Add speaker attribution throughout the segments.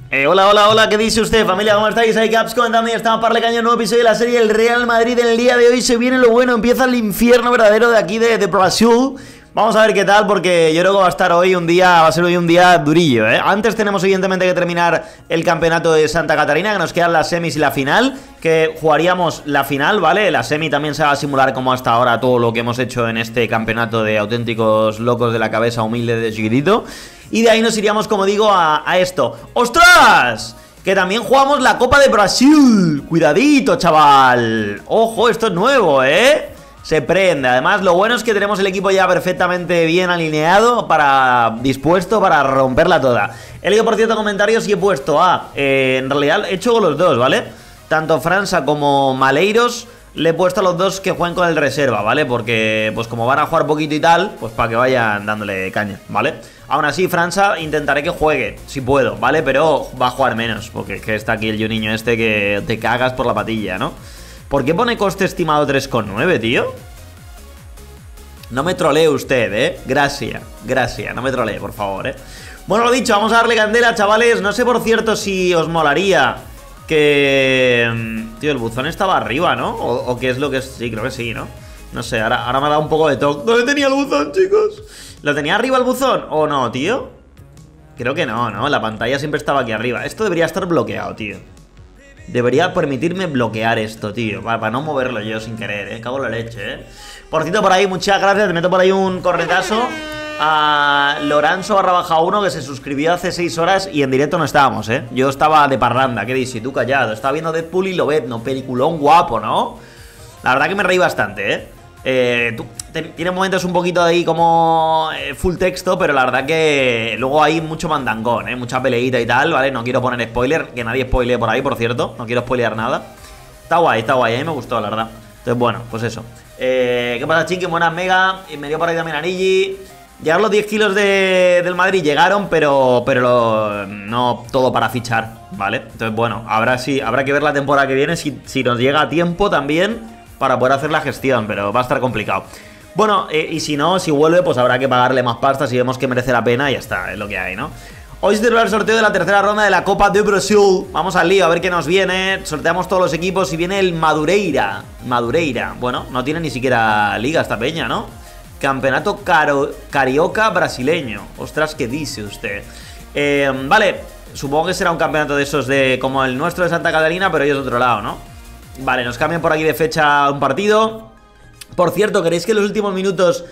Speaker 1: Hola, hola, hola, ¿qué dice usted, familia? ¿Cómo estáis? Ahí Caps comentando y estamos para cañón, nuevo episodio de la serie El Real Madrid. En el día de hoy se viene lo bueno, empieza el infierno verdadero de aquí de Brasil. Vamos a ver qué tal, porque yo creo que va a estar hoy un día, va a ser hoy un día durillo, ¿eh? Antes tenemos evidentemente que terminar el campeonato de Santa Catarina, que nos quedan las semis y la final, que jugaríamos la final, ¿vale? La semi también se va a simular como hasta ahora todo lo que hemos hecho en este campeonato de auténticos locos de la cabeza humilde de chiquitito. Y de ahí nos iríamos, como digo, a esto. ¡Ostras! Que también jugamos la Copa de Brasil. Cuidadito, chaval. Ojo, esto es nuevo, ¿eh? Se prende. Además, lo bueno es que tenemos el equipo ya perfectamente bien alineado, dispuesto para romperla toda. He leído, por cierto, comentarios y he puesto en realidad he hecho con los dos, ¿vale? Tanto França como Maleiros le he puesto a los dos que jueguen con el reserva, ¿vale? Porque, pues como van a jugar poquito y tal, pues para que vayan dándole caña, ¿vale? Aún así, França intentaré que juegue, si puedo, ¿vale? Pero va a jugar menos, porque es que está aquí el Juninho este que te cagas por la patilla, ¿no? ¿Por qué pone coste estimado 3,9, tío? No me trolee usted, ¿eh? Gracias, no me trolee, por favor, ¿eh? Bueno, lo dicho, vamos a darle candela, chavales. No sé, por cierto, si os molaría que... Tío, el buzón estaba arriba, ¿no? ¿O qué es lo que es? Sí, creo que sí, ¿no? No sé, ahora me ha dado un poco de toque. ¿Dónde tenía el buzón, chicos? ¿Lo tenía arriba el buzón o no, tío? Creo que no, ¿no? La pantalla siempre estaba aquí arriba. Esto debería estar bloqueado, tío. Debería permitirme bloquear esto, tío, para no moverlo yo sin querer, cago en la leche, Por cierto, por ahí, muchas gracias. Te meto por ahí un corretazo a Loranzo_1, que se suscribió hace 6 horas y en directo no estábamos, Yo estaba de parranda, ¿qué dices? Tú callado, estaba viendo Deadpool y Lobezno, peliculón guapo, ¿no? La verdad que me reí bastante, tiene momentos un poquito ahí como full texto, pero la verdad que luego hay mucho mandangón, mucha peleita y tal, ¿vale? No quiero poner spoiler, que nadie spoilee por ahí, por cierto. No quiero spoilear nada. Está guay, a mí me gustó, la verdad. Entonces, bueno, pues eso. ¿Qué pasa, Chinky? Buenas, Mega. Y me dio por ahí también Anigi. Llegaron los 10 kilos del Madrid, llegaron, pero no todo para fichar, ¿vale? Entonces, bueno, habrá que ver la temporada que viene si nos llega a tiempo también para poder hacer la gestión, pero va a estar complicado. Bueno, y si no, si vuelve, pues habrá que pagarle más pasta si vemos que merece la pena y ya está, es lo que hay, ¿no? Hoy se celebra el sorteo de la tercera ronda de la Copa de Brasil. Vamos al lío, a ver qué nos viene. Sorteamos todos los equipos y viene el Madureira. Bueno, no tiene ni siquiera liga esta peña, ¿no? Campeonato Carioca brasileño. Ostras, ¿qué dice usted? Vale, supongo que será un campeonato de esos como el nuestro de Santa Catarina, pero ellos de otro lado, ¿no? Vale, nos cambian por aquí de fecha un partido. Por cierto, ¿queréis que los últimos minutos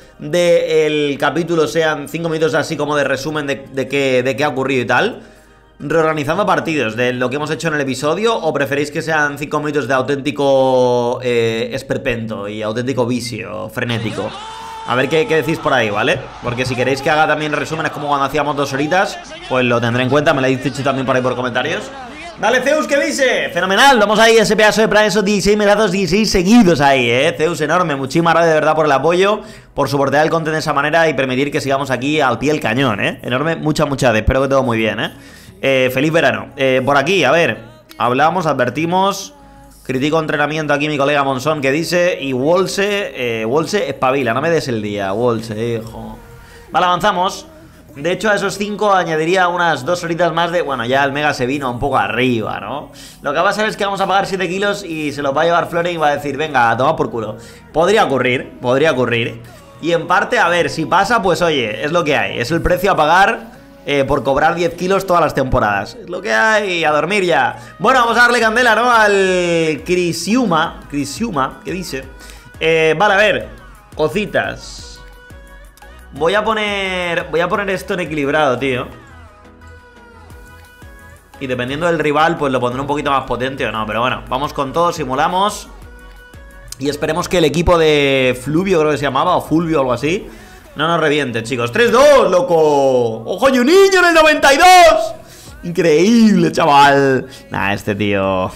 Speaker 1: del capítulo sean 5 minutos así como de resumen de qué ha ocurrido y tal? Reorganizando partidos de lo que hemos hecho en el episodio, ¿o preferéis que sean 5 minutos de auténtico esperpento y auténtico vicio frenético? A ver qué decís por ahí, ¿vale? Porque si queréis que haga también resúmenes como cuando hacíamos 2 horitas, pues lo tendré en cuenta, me lo habéis dicho también por ahí por comentarios. Dale, Zeus, ¿qué dice? Fenomenal, vamos ahí, ese pedazo de plan, esos 16 medazos, 16 seguidos ahí, Zeus, enorme, muchísimas gracias de verdad por el apoyo, por soportar el content de esa manera y permitir que sigamos aquí al pie del cañón, enorme, muchas gracias, espero que todo muy bien, feliz verano. Por aquí, a ver, hablamos, advertimos, critico entrenamiento aquí mi colega Monzón que dice, y Wolse, espabila, no me des el día, Wolse, hijo. Vale, avanzamos. De hecho, a esos 5 añadiría unas 2 horitas más de... Bueno, ya el Mega se vino un poco arriba, ¿no? Lo que va a pasar es que vamos a pagar 7 kilos y se los va a llevar Floren y va a decir, venga, toma por culo. Podría ocurrir. Y en parte, a ver, si pasa, pues oye, es lo que hay. Es el precio a pagar por cobrar 10 kilos todas las temporadas. Es lo que hay, a dormir ya. Bueno, vamos a darle candela, ¿no? Al Crisiuma, ¿qué dice? Vale, a ver, cositas. Voy a poner esto en equilibrado, tío. Y dependiendo del rival, pues lo pondré un poquito más potente o no. Pero bueno, vamos con todo, simulamos. Y esperemos que el equipo de Fluvio, creo que se llamaba, o Fulvio o algo así, no nos reviente, chicos. 3-2, loco. ¡Ojo, y un niño en el 92! Increíble, chaval. Nah, este tío...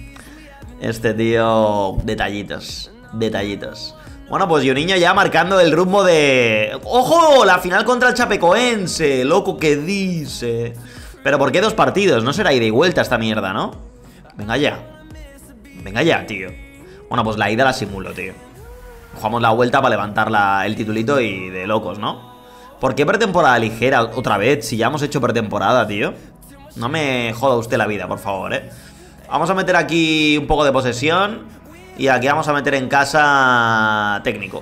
Speaker 1: Detallitos. Bueno, pues Juninho ya marcando el rumbo de... ¡Ojo! La final contra el Chapecoense. Loco, ¿qué dice? Pero ¿por qué 2 partidos? No será ida y vuelta esta mierda, ¿no? Venga ya, tío. Bueno, pues la ida la simulo, tío. Jugamos la vuelta para levantar el titulito y de locos, ¿no? ¿Por qué pretemporada ligera otra vez? Si ya hemos hecho pretemporada, tío. No me joda usted la vida, por favor, Vamos a meter aquí un poco de posesión. Y aquí vamos a meter en casa técnico.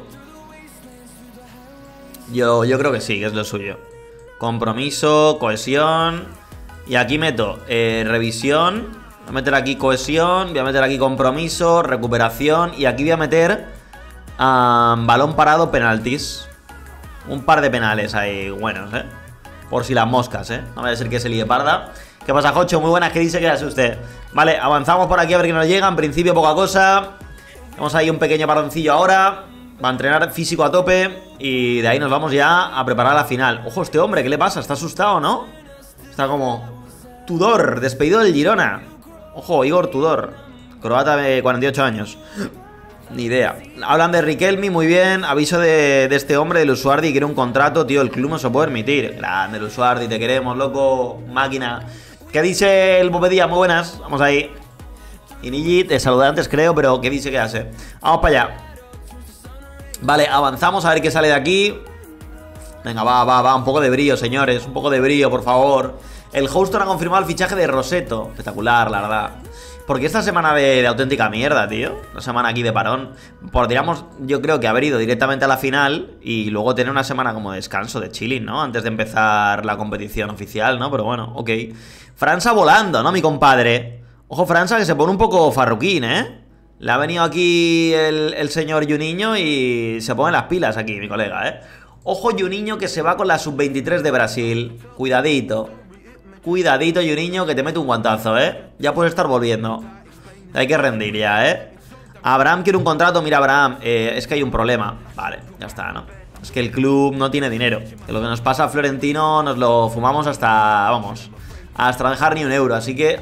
Speaker 1: Yo creo que sí, que es lo suyo. Compromiso, cohesión. Y aquí meto revisión. Voy a meter aquí cohesión. Voy a meter aquí compromiso, recuperación. Y aquí voy a meter balón parado, penaltis. Un par de penales ahí buenos, por si las moscas, no vaya a ser que se líe parda. ¿Qué pasa, Jocho? Muy buenas, ¿qué dice que hace usted? Vale, avanzamos por aquí a ver qué nos llega. En principio poca cosa. Vamos ahí un pequeño paroncillo ahora. Va a entrenar físico a tope. Y de ahí nos vamos ya a preparar la final. Ojo, este hombre, ¿qué le pasa? ¿Está asustado, no? Está como... Tudor, despedido del Girona. Ojo, Igor Tudor, croata de 48 años. Ni idea. Hablan de Riquelme, muy bien. Aviso de este hombre, del Usuardi, quiere un contrato. Tío, el club no se puede permitir. Grande, el Usuardi, te queremos, loco. Máquina. ¿Qué dice el Bobedía? Muy buenas, vamos ahí. Inigi, te saludé antes creo, pero ¿qué dice que hace? Vamos para allá. Vale, avanzamos a ver qué sale de aquí. Venga, va, un poco de brillo, señores. Un poco de brillo, por favor. El Houston ha confirmado el fichaje de Rosetto. Espectacular, la verdad. Porque esta semana de auténtica mierda, tío. Una semana aquí de parón. Podríamos, yo creo que haber ido directamente a la final y luego tener una semana como de descanso, de chilling, ¿no? Antes de empezar la competición oficial, ¿no? Pero bueno, ok. França volando, ¿no, mi compadre? Ojo, França, que se pone un poco farruquín, Le ha venido aquí el señor Juninho y se pone las pilas aquí, mi colega, Ojo, Juninho, que se va con la sub-23 de Brasil. Cuidadito. Cuidadito, Juninho, que te mete un guantazo, Ya puedes estar volviendo. Hay que rendir ya, Abraham quiere un contrato. Mira, Abraham, es que hay un problema. Vale, ya está, ¿no? Es que el club no tiene dinero. Que lo que nos pasa a Florentino nos lo fumamos hasta... Vamos, hasta no dejar ni un euro. Así que...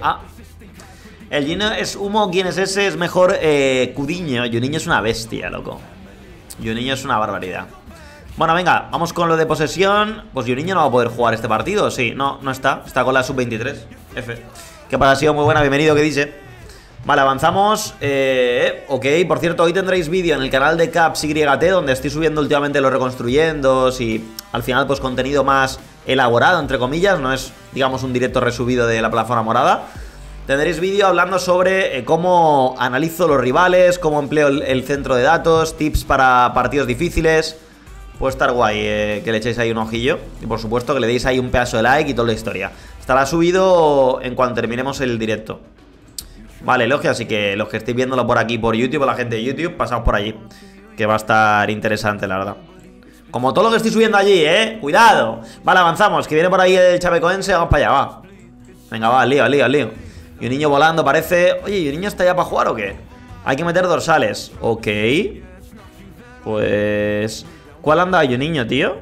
Speaker 1: el Juninho es humo. ¿Quién es ese? Es mejor Coutinho. Juninho es una bestia, loco. Juninho es una barbaridad. Bueno, venga, vamos con lo de posesión. Pues Juninho no va a poder jugar este partido. Sí, no está. Está con la sub-23. F. ¿Qué pasa, sido? Muy buena, bienvenido, ¿qué dice? Vale, avanzamos. Ok, por cierto, hoy tendréis vídeo en el canal de Caps YT, donde estoy subiendo últimamente los reconstruyendo y al final, pues contenido más elaborado, entre comillas. No es, digamos, un directo resubido de la plataforma morada. Tendréis vídeo hablando sobre cómo analizo los rivales, cómo empleo el centro de datos, tips para partidos difíciles. Puede estar guay que le echéis ahí un ojillo. Y por supuesto que le deis ahí un pedazo de like y toda la historia. Estará subido en cuanto terminemos el directo. Vale, elogio, así que los que estéis viéndolo por aquí por YouTube, o la gente de YouTube, pasaos por allí, que va a estar interesante, la verdad. Como todo lo que estoy subiendo allí, cuidado. Vale, avanzamos, que viene por ahí el chapecoense. Vamos para allá, va. Venga, va, al lío. Y un niño volando, parece... Oye, ¿y un niño está ya para jugar o qué? Hay que meter dorsales. Ok. Pues... ¿Cuál anda yo, niño, tío?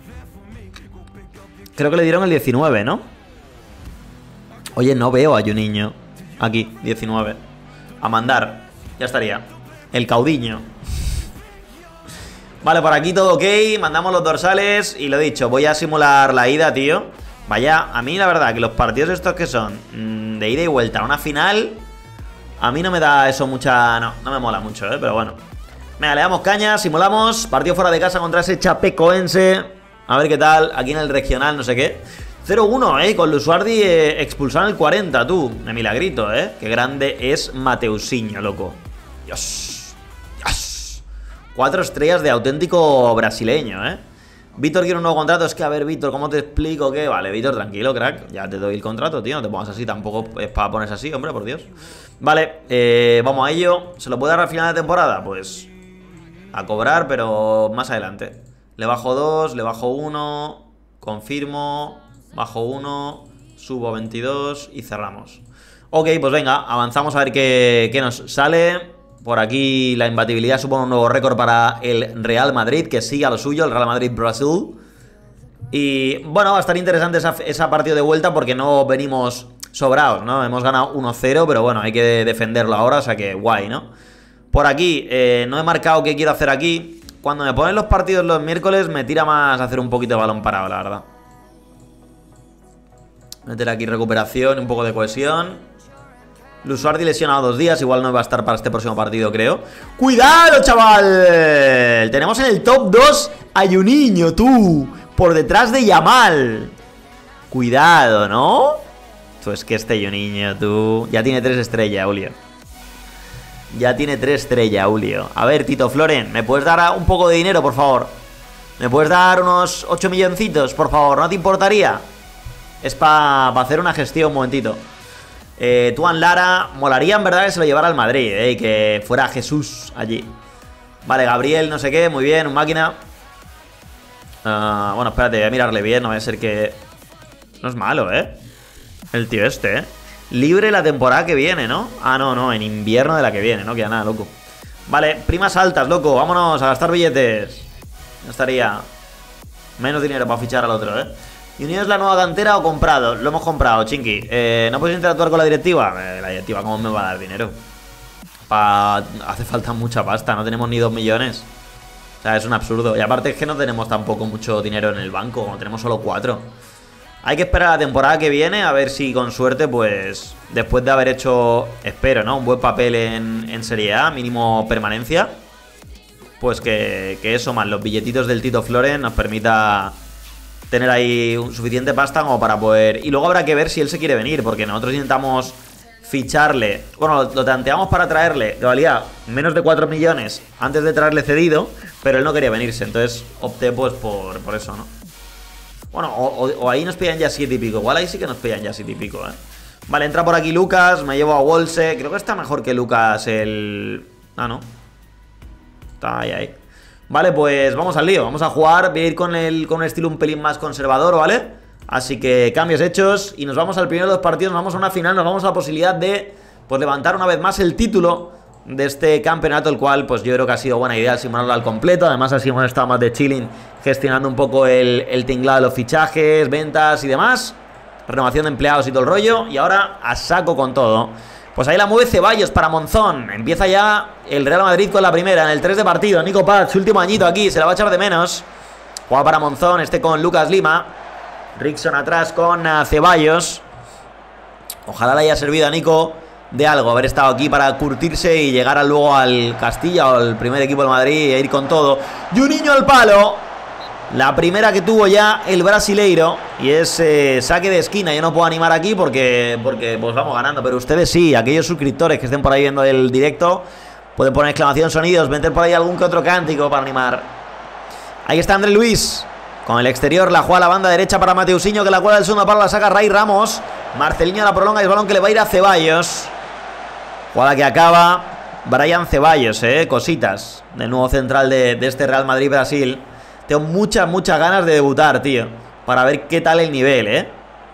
Speaker 1: Creo que le dieron el 19, ¿no? Oye, no veo a Juninho. Aquí, 19. A mandar. Ya estaría. El caudiño. Vale, por aquí todo ok. Mandamos los dorsales. Y lo dicho, voy a simular la ida, tío. Vaya, a mí la verdad que los partidos estos que son de ida y vuelta a una final, a mí no me da eso mucha... No me mola mucho, pero bueno. Venga, le damos caña, simulamos. Partido fuera de casa contra ese chapecoense. A ver qué tal, aquí en el regional, no sé qué. 0-1, con Lusuardi expulsado en el 40, tú. De milagrito, Qué grande es Mateusinho, loco. Dios. 4 estrellas de auténtico brasileño, Víctor quiere un nuevo contrato. Es que, a ver, Víctor, ¿cómo te explico qué? Vale, Víctor, tranquilo, crack. Ya te doy el contrato, tío. No te pongas así, tampoco es para ponerse así, hombre, por Dios. Vale, vamos a ello. ¿Se lo puede dar al final de temporada? Pues... a cobrar, pero más adelante. Le bajo 2, le bajo 1, confirmo, bajo 1, subo 22 y cerramos. Ok, pues venga, avanzamos a ver qué nos sale. Por aquí la imbatibilidad supone un nuevo récord para el Real Madrid, que sigue a lo suyo, el Real Madrid Brasil. Y bueno, va a estar interesante esa partida de vuelta porque no venimos sobrados, ¿no? Hemos ganado 1-0, pero bueno, hay que defenderlo ahora, o sea que guay, ¿no? Por aquí, no he marcado qué quiero hacer aquí. Cuando me ponen los partidos los miércoles me tira más hacer un poquito de balón parado, la verdad. Meter aquí recuperación, un poco de cohesión. Lusuardi lesionado 2 días, igual no va a estar para este próximo partido, creo. ¡Cuidado, chaval! Tenemos en el top 2 a Juninho, tú. Por detrás de Yamal. Cuidado, ¿no? Pues que este Juninho, tú... Ya tiene 3 estrellas, Julio. Ya tiene 3 estrellas, Julio. A ver, Tito Floren, ¿me puedes dar un poco de dinero, por favor? ¿Me puedes dar unos 8 milloncitos, por favor? ¿No te importaría? Es para hacer una gestión, un momentito. Tuan Lara, molaría en verdad que se lo llevara al Madrid, y que fuera Jesús allí. Vale, Gabriel, no sé qué, muy bien, un máquina. Bueno, espérate, voy a mirarle bien, no va a ser que... No es malo, el tío este, Libre la temporada que viene, ¿no? Ah, no, en invierno de la que viene, no queda nada, loco. Vale, primas altas, loco, vámonos a gastar billetes. No estaría... Menos dinero para fichar al otro, ¿Y Unión es la nueva cantera o comprado? Lo hemos comprado, Chinky. ¿No puedes interactuar con la directiva? La directiva, ¿cómo me va a dar dinero? Hace falta mucha pasta, no tenemos ni 2 millones. O sea, es un absurdo. Y aparte es que no tenemos tampoco mucho dinero en el banco, como tenemos solo 4. Hay que esperar a la temporada que viene, a ver si con suerte, pues, después de haber hecho, espero, ¿no? Un buen papel en Serie A, mínimo permanencia. Pues que eso, más los billetitos del Tito Floren nos permita tener ahí suficiente pasta como para poder... Y luego habrá que ver si él se quiere venir, porque nosotros intentamos ficharle... Bueno, lo tanteamos para traerle, que valía menos de 4 millones antes de traerle cedido, pero él no quería venirse, entonces opté pues por eso, ¿no? Bueno, o ahí nos pillan ya 7 y pico, igual ahí sí que nos pillan ya 7 y pico, Vale, entra por aquí Lucas, me llevo a Wolse, creo que está mejor que Lucas el... Ah, no. Está ahí. Vale, pues vamos al lío, vamos a jugar. Voy a ir con un estilo un pelín más conservador, ¿vale? Así que cambios hechos y nos vamos al primero de los partidos, nos vamos a una final, nos vamos a la posibilidad de, pues, levantar una vez más el título de este campeonato, el cual, pues, yo creo que ha sido buena idea simularlo al completo. Además, así hemos estado más de chilling, gestionando un poco el tinglado de los fichajes, ventas y demás, renovación de empleados y todo el rollo. Y ahora a saco con todo. Pues ahí la mueve Ceballos para Monzón. Empieza ya el Real Madrid con la primera en el 3 de partido. Nico Paz, su último añito aquí, se la va a echar de menos. Juega para Monzón, con Lucas Lima. Rickson atrás con Ceballos. Ojalá le haya servido a Nico de algo haber estado aquí para curtirse y llegar luego al Castilla o al primer equipo del Madrid e ir con todo. Juninho al palo. La primera que tuvo ya el brasileiro. Y es saque de esquina. Yo no puedo animar aquí porque pues vamos ganando. Pero ustedes sí, aquellos suscriptores que estén por ahí viendo el directo, pueden poner exclamación, sonidos, meter por ahí algún que otro cántico para animar. Ahí está André Luis. Con el exterior la juega a la banda derecha para Mateusinho, que la cuela del segundo palo, la saca Ray Ramos. Marcelinho la prolonga y es balón que le va a ir a Ceballos. Jugada que acaba Brian Ceballos, cositas del nuevo central de este Real Madrid-Brasil. Tengo muchas ganas de debutar, tío, para ver qué tal el nivel,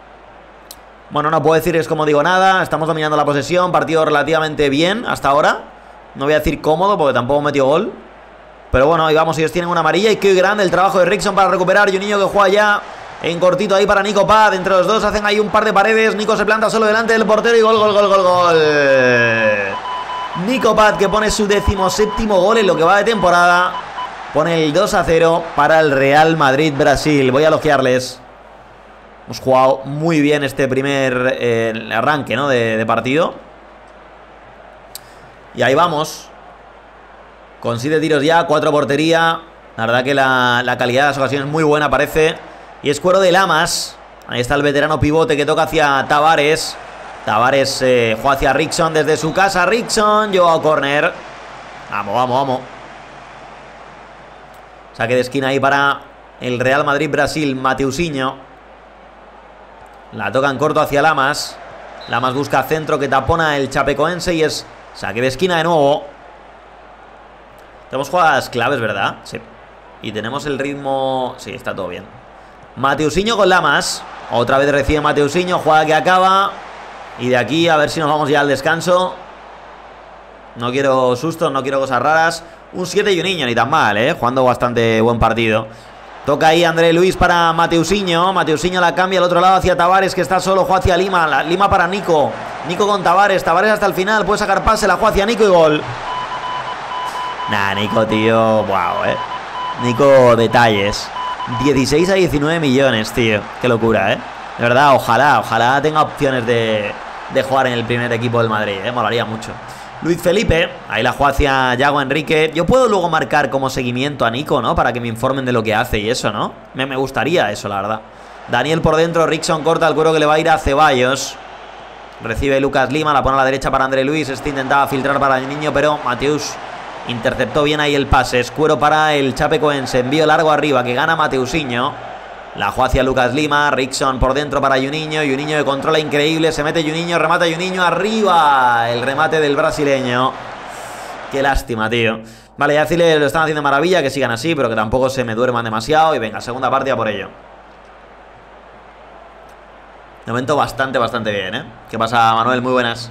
Speaker 1: Bueno, no puedo decir es como digo nada. Estamos dominando la posesión, partido relativamente bien hasta ahora. No voy a decir cómodo porque tampoco metió gol, pero bueno, ahí vamos, ellos tienen una amarilla. Y qué grande el trabajo de Rickson para recuperar. Y un niño que juega ya en cortito ahí para Nico Paz. Entre los dos hacen ahí un par de paredes. Nico se planta solo delante del portero y gol. Nico Paz, que pone su 17º gol en lo que va de temporada. Pone el 2-0 para el Real Madrid-Brasil. Voy a elogiarles. Hemos jugado muy bien este primer arranque, ¿no? de partido. Y ahí vamos. Con 7 tiros ya, 4 portería. La verdad que la calidad de las ocasiones es muy buena, parece. Y es cuero de Lamas. Ahí está el veterano pivote que toca hacia Tavares. Tavares juega hacia Rickson desde su casa. Rickson, lleva córner. Vamos. Saque de esquina ahí para el Real Madrid-Brasil. Mateusinho. La toca en corto hacia Lamas. Lamas busca centro que tapona el chapecoense y es saque de esquina de nuevo. Tenemos jugadas claves, ¿verdad? Sí. Y tenemos el ritmo... Sí, está todo bien. Mateusinho con Lamas. Otra vez recibe Mateusinho. Jugada que acaba. Y de aquí a ver si nos vamos ya al descanso. No quiero sustos, no quiero cosas raras. Un 7 y un niño, ni tan mal, jugando bastante buen partido. Toca ahí André Luis para Mateusinho. Mateusinho la cambia al otro lado hacia Tavares, que está solo, juega hacia Lima. Lima para Nico. Nico con Tavares. Tavares hasta el final, puede sacar pase, la juega hacia Nico y gol. Nah, Nico, tío, wow, Nico, detalles. 16 a 19 millones, tío. Qué locura, De verdad, ojalá tenga opciones de jugar en el primer equipo del Madrid, molaría mucho. Luis Felipe, ahí la juega hacia Yago Enrique. Yo puedo luego marcar como seguimiento a Nico, ¿no? Para que me informen de lo que hace y eso, ¿no? Me gustaría eso, la verdad. Daniel por dentro, Rickson corta el cuero que le va a ir a Ceballos. Recibe Lucas Lima, la pone a la derecha para André Luis. Este intentaba filtrar para el niño, pero Mateus interceptó bien ahí el pase. Escuero para el chapecoense. Envío largo arriba que gana Mateusinho. La juega hacia Lucas Lima. Rickson por dentro para Juninho. Juninho de controla increíble. Se mete Juninho, remata Juninho. Arriba el remate del brasileño. Qué lástima, tío. Vale, ya lo están haciendo maravilla. Que sigan así, pero que tampoco se me duerman demasiado. Y venga, segunda partida por ello. De momento bastante bien, ¿eh? ¿Qué pasa, Manuel? Muy buenas.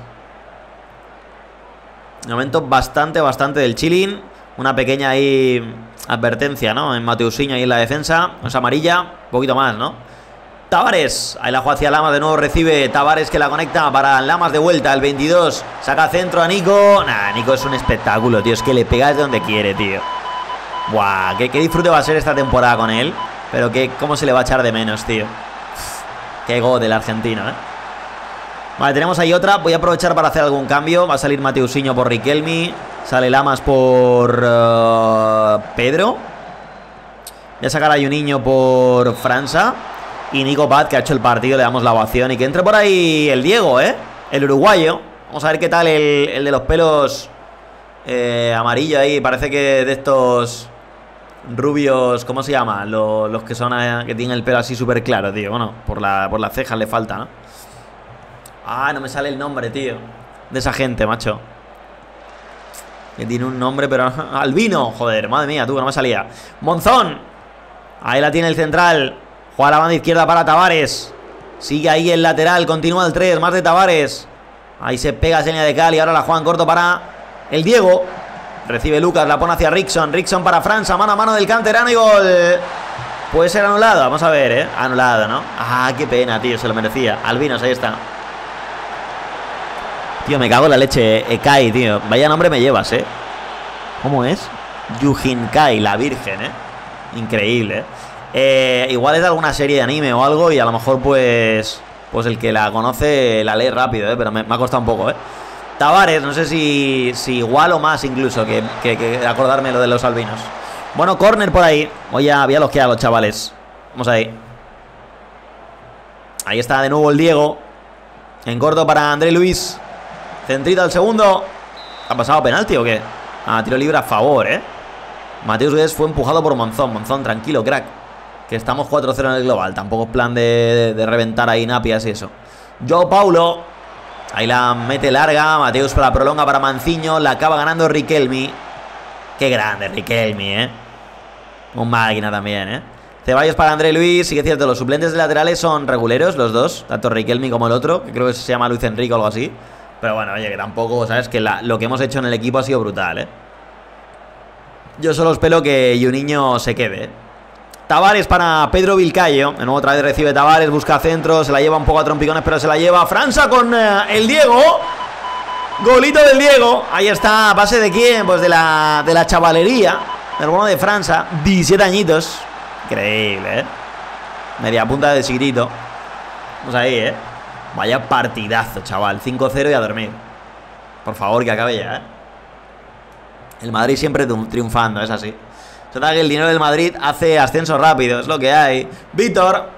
Speaker 1: De momento bastante del chilling. Una pequeña ahí advertencia, ¿no? En Mateusinho ahí en la defensa. Es amarilla, un poquito más, ¿no? Tavares, ahí la juega hacia Lamas. De nuevo recibe Tavares que la conecta para Lamas de vuelta. El 22, saca centro a Nico. Nah, Nico es un espectáculo, tío. Es que le pega desde donde quiere, tío. Buah, qué disfrute va a ser esta temporada con él. Pero cómo se le va a echar de menos, tío. Qué gol del argentino, ¿eh? Vale, tenemos ahí otra. Voy a aprovechar para hacer algún cambio. Va a salir Mateusinho por Riquelme. Sale Lamas por Pedro. Voy a sacar a Juninho por França. Y Nico Paz, que ha hecho el partido. Le damos la ovación. Y que entre por ahí el Diego, ¿eh? El uruguayo. Vamos a ver qué tal el de los pelos amarillo ahí. Parece que de estos rubios, ¿cómo se llama? Los que son que tienen el pelo así súper claro, tío. Bueno, por las cejas le falta, ¿no? Ah, no me sale el nombre, tío. De esa gente, macho. Que tiene un nombre, pero... Albino, joder, madre mía, tú, que no me salía. Monzón. Ahí la tiene el central. Juega la banda izquierda para Tavares. Sigue ahí el lateral, continúa el 3, más de Tavares. Ahí se pega seña de Cali. Ahora la juegan corto para el Diego. Recibe Lucas, la pone hacia Rickson. Rickson para França, mano a mano del canterano y gol. Puede ser anulado, vamos a ver, ¿eh? Anulado, ¿no? Ah, qué pena, tío, se lo merecía. Albinos, ahí está. Tío, me cago en la leche, Kai, tío. Vaya nombre me llevas, ¿eh? ¿Cómo es? Yujin Kai, la virgen, ¿eh? Increíble, ¿eh? Igual es de alguna serie de anime o algo y a lo mejor, pues el que la conoce la lee rápido, ¿eh? Pero me ha costado un poco, ¿eh? Tavares, no sé si igual o más incluso que acordarme lo de los albinos. Bueno, córner por ahí. Voy a los que hago, chavales. Vamos ahí. Ahí está de nuevo el Diego. En corto para André Luis. Centrito al segundo. ¿Ha pasado penalti o qué? Ah, tiro libre a favor, ¿eh? Mateus Guedes fue empujado por Monzón. Monzón, tranquilo, crack. Que estamos 4-0 en el global. Tampoco es plan de reventar ahí Napias y eso. Joao Paulo. Ahí la mete larga. Mateus la prolonga para Manciño. La acaba ganando Riquelme. Qué grande Riquelme, ¿eh? Un máquina también, ¿eh? Ceballos para André Luis. Sí que es cierto, los suplentes de laterales son reguleros, los dos. Tanto Riquelme como el otro, que creo que se llama Luis Enrique o algo así. Pero bueno, oye, que tampoco, ¿sabes? Que lo que hemos hecho en el equipo ha sido brutal, ¿eh? Yo solo espero que Juninho se quede, ¿eh? Tavares para Pedro Vilcayo. De nuevo otra vez recibe Tavares, busca centro. Se la lleva un poco a trompicones, pero se la lleva França con el Diego. Golito del Diego. Ahí está, ¿base de quién? Pues de la chavalería. El bueno de França, 17 añitos. Increíble, ¿eh? Media punta de chiquitito. Vamos ahí, ¿eh? Vaya partidazo, chaval. 5-0 y a dormir. Por favor, que acabe ya, ¿eh? El Madrid siempre triunfando, es así. Se trata que el dinero del Madrid hace ascenso rápido, es lo que hay. Víctor.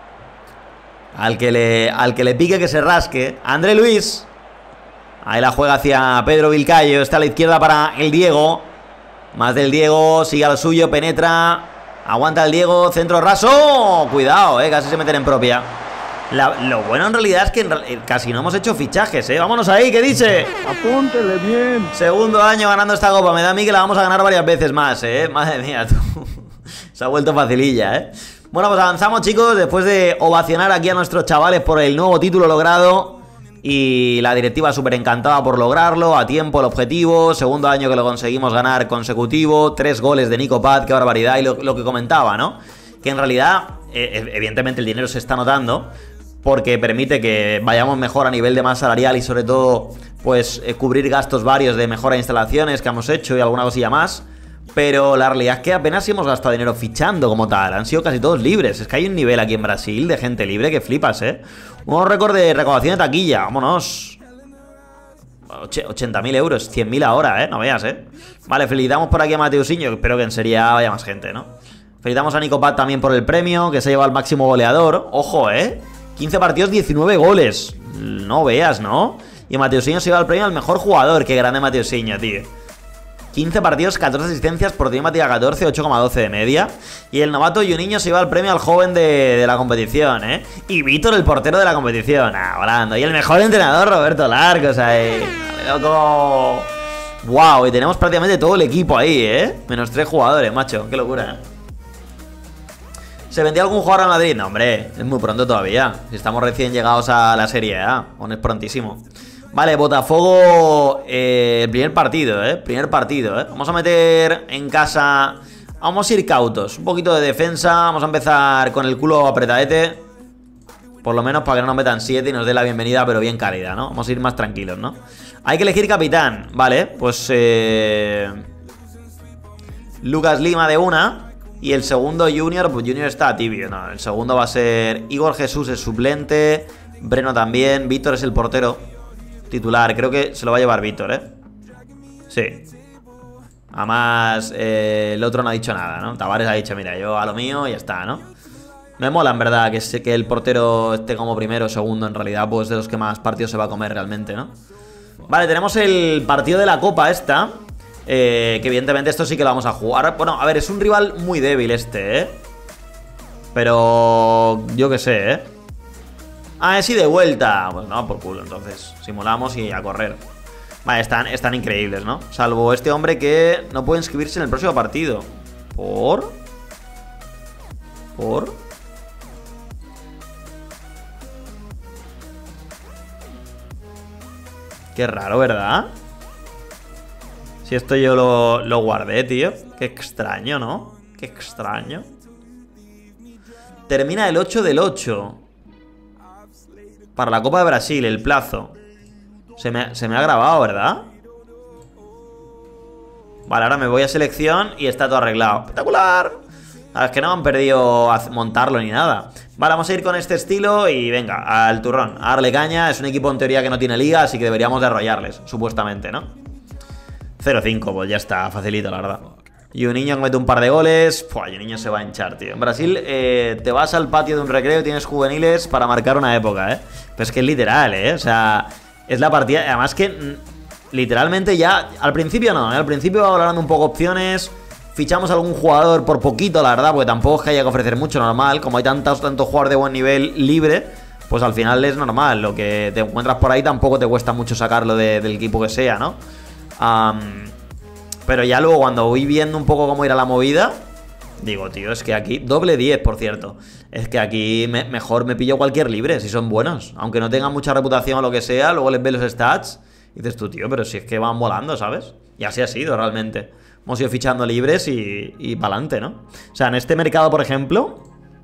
Speaker 1: Al que le pique que se rasque. André Luis. Ahí la juega hacia Pedro Vilcayo. Está a la izquierda para el Diego. Más del Diego, sigue a lo suyo, penetra. Aguanta el Diego, centro raso. Cuidado, casi se meten en propia. Lo bueno en realidad es que casi no hemos hecho fichajes, Vámonos ahí, ¿qué dice?
Speaker 2: Apúntele bien.
Speaker 1: Segundo año ganando esta copa. Me da a mí que la vamos a ganar varias veces más, Madre mía, tú. Se ha vuelto facililla, Bueno, pues avanzamos, chicos. Después de ovacionar aquí a nuestros chavales por el nuevo título logrado. Y la directiva súper encantada por lograrlo. A tiempo el objetivo. Segundo año que lo conseguimos ganar consecutivo. 3 goles de Nico Paz, qué barbaridad. Y lo que comentaba, ¿no? Que en realidad, evidentemente el dinero se está notando. Porque permite que vayamos mejor a nivel de masa salarial y sobre todo, pues, cubrir gastos varios de mejora de instalaciones que hemos hecho y alguna cosilla más. Pero la realidad es que apenas si hemos gastado dinero fichando como tal. Han sido casi todos libres. Es que hay un nivel aquí en Brasil de gente libre que flipas, Un nuevo récord de recaudación de taquilla. Vámonos. 80.000 euros, 100.000 ahora, no veas, Vale, felicitamos por aquí a Mateusinho. Espero que en Serie A vaya más gente, ¿no? Felicitamos a Nico Paz también por el premio, que se lleva al máximo goleador. Ojo, 15 partidos, 19 goles. No veas, ¿no? Y Mateusinho se lleva el premio al mejor jugador. Qué grande Mateusinho, tío. 15 partidos, 14 asistencias, por ti Matías 14, 8,12 de media. Y el novato Juninho se lleva el premio al joven de la competición, ¿eh? Y Víctor, el portero de la competición. Hablando. Y el mejor entrenador, Roberto Larcos, ahí. Loco. Wow, y tenemos prácticamente todo el equipo ahí, ¿eh? Menos 3 jugadores, macho. Qué locura, ¿eh? ¿Se vendía algún jugador a Madrid? No, hombre, es muy pronto todavía. Si estamos recién llegados a la Serie A, aún es prontísimo. Vale, Botafogo, primer partido, primer partido, Vamos a meter en casa, vamos a ir cautos, un poquito de defensa, vamos a empezar con el culo apretadete. Por lo menos para que no nos metan 7 y nos dé la bienvenida, pero bien cálida, ¿no? Vamos a ir más tranquilos, ¿no? Hay que elegir capitán, vale, pues Lucas Lima de una. Y el segundo Junior, pues Junior está tibio, ¿no? El segundo va a ser Igor Jesús, el suplente, Breno también, Víctor es el portero titular, creo que se lo va a llevar Víctor, Sí. Además, el otro no ha dicho nada, ¿no? Tavares ha dicho, mira, yo a lo mío y ya está, ¿no? Me mola, en verdad, que el portero esté como primero o segundo, en realidad, pues de los que más partidos se va a comer realmente, ¿no? Vale, tenemos el partido de la Copa esta, que evidentemente esto sí que lo vamos a jugar. Bueno, a ver, es un rival muy débil este, Pero yo qué sé, Ah, es y de vuelta. Pues no, por culo, entonces simulamos y a correr. Vale, están increíbles, ¿no? Salvo este hombre que no puede inscribirse en el próximo partido. ¿Por? Qué raro, ¿verdad? Si esto yo lo guardé, tío. Qué extraño, ¿no? Qué extraño. Termina el 8 del 8. Para la Copa de Brasil, el plazo. Se me ha grabado, ¿verdad? Vale, ahora me voy a selección y está todo arreglado. ¡Espectacular! Es que no me han perdido montarlo ni nada. Vale, vamos a ir con este estilo y venga, al turrón, a darle caña. Es un equipo en teoría que no tiene liga, así que deberíamos de arrollarles, supuestamente, ¿no? 0-5, pues ya está, facilito, la verdad. Y un niño que mete un par de goles. Pua, y un niño se va a hinchar, tío. En Brasil te vas al patio de un recreo y tienes juveniles para marcar una época, Pero es que es literal, O sea, es la partida. Además que literalmente ya. Al principio no, Al principio va hablando un poco opciones. Fichamos a algún jugador por poquito, la verdad, porque tampoco es que haya que ofrecer mucho, normal. Como hay tantos jugadores de buen nivel libre, pues al final es normal. Lo que te encuentras por ahí tampoco te cuesta mucho sacarlo del equipo que sea, ¿no? Pero ya luego cuando voy viendo un poco cómo irá la movida, digo, tío, es que aquí... Doble 10, por cierto. Es que aquí mejor me pillo cualquier libre, si son buenos. Aunque no tengan mucha reputación o lo que sea, luego les ves los stats y dices tú, tío, pero si es que van volando, ¿sabes? Y así ha sido realmente. Hemos ido fichando libres y para adelante, ¿no? O sea, en este mercado, por ejemplo...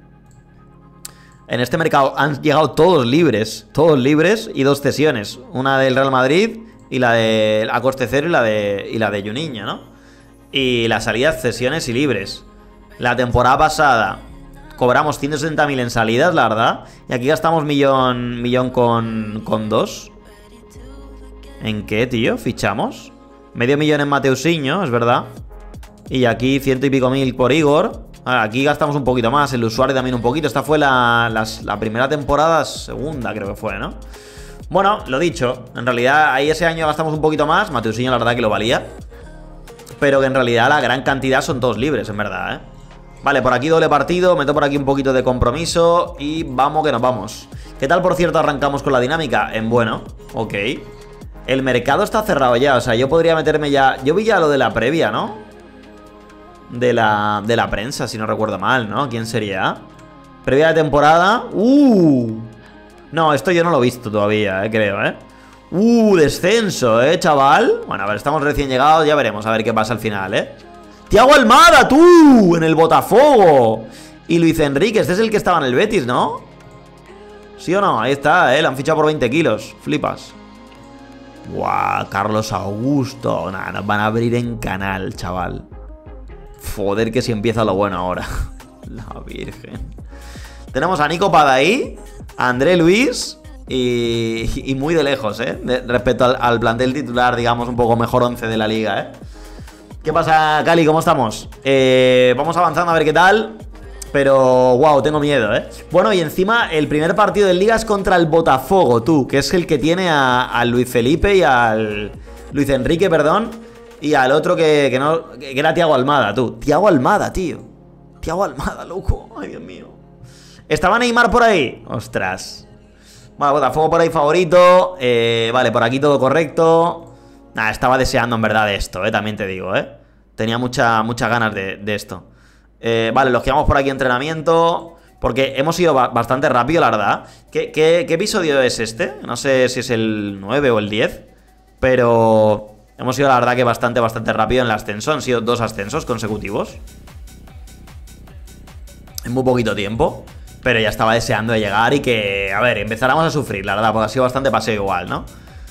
Speaker 1: En este mercado han llegado todos libres y 2 cesiones. Una del Real Madrid... Y la de a coste cero y la de Juninho, ¿no? Y las salidas, cesiones y libres. La temporada pasada cobramos 160.000 en salidas, la verdad. Y aquí gastamos millón con 2. ¿En qué, tío? ¿Fichamos? Medio millón en Mateusinho, es verdad. Y aquí 100 y pico mil por Igor. Aquí gastamos un poquito más, el usuario también un poquito. Esta fue la primera temporada, segunda creo que fue, ¿no? Bueno, lo dicho, en realidad ahí ese año gastamos un poquito más. Mateusinho la verdad que lo valía. Pero que en realidad la gran cantidad son todos libres, en verdad, Vale, por aquí doble partido, meto por aquí un poquito de compromiso y vamos que nos vamos. ¿Qué tal, por cierto, arrancamos con la dinámica? En bueno, ok. El mercado está cerrado ya, o sea, yo podría meterme ya... Yo vi ya lo de la previa, ¿no? De la prensa, si no recuerdo mal, ¿no? ¿Quién sería? Previa de temporada. No, esto yo no lo he visto todavía, creo, descenso, chaval. Bueno, a ver, estamos recién llegados, ya veremos a ver qué pasa al final, Thiago Almada, tú, en el Botafogo. Y Luis Enrique, este es el que estaba en el Betis, ¿no? ¿Sí o no? Ahí está, le han fichado por 20 kilos, flipas. Guau, Carlos Augusto. Nada, nos van a abrir en canal, chaval. Joder, que si empieza lo bueno ahora. La virgen. Tenemos a Nico Padaí, a André Luis y muy de lejos, respecto al plantel titular, digamos, un poco mejor 11 de la liga, ¿Qué pasa, Cali? ¿Cómo estamos? Vamos avanzando a ver qué tal. Pero, wow, tengo miedo, ¿eh? Bueno, y encima el primer partido de Liga es contra el Botafogo, tú, que es el que tiene a Luis Felipe y al... Luis Enrique, perdón, y al otro que era Thiago Almada, tú. Thiago Almada, tío. Thiago Almada, loco. Ay, Dios mío. ¿Estaba Neymar por ahí? Ostras. Bueno, Botafogo por ahí favorito. Vale, por aquí todo correcto. Nada, estaba deseando en verdad esto, también te digo, Tenía muchas ganas de esto. Vale, los que vamos por aquí entrenamiento. Porque hemos ido bastante rápido, la verdad. ¿Qué episodio es este? No sé si es el 9 o el 10. Pero hemos ido, la verdad, que bastante rápido en el ascenso. Han sido 2 ascensos consecutivos. En muy poquito tiempo. Pero ya estaba deseando de llegar y que, a ver, empezáramos a sufrir, la verdad. Porque ha sido bastante paseo igual, ¿no?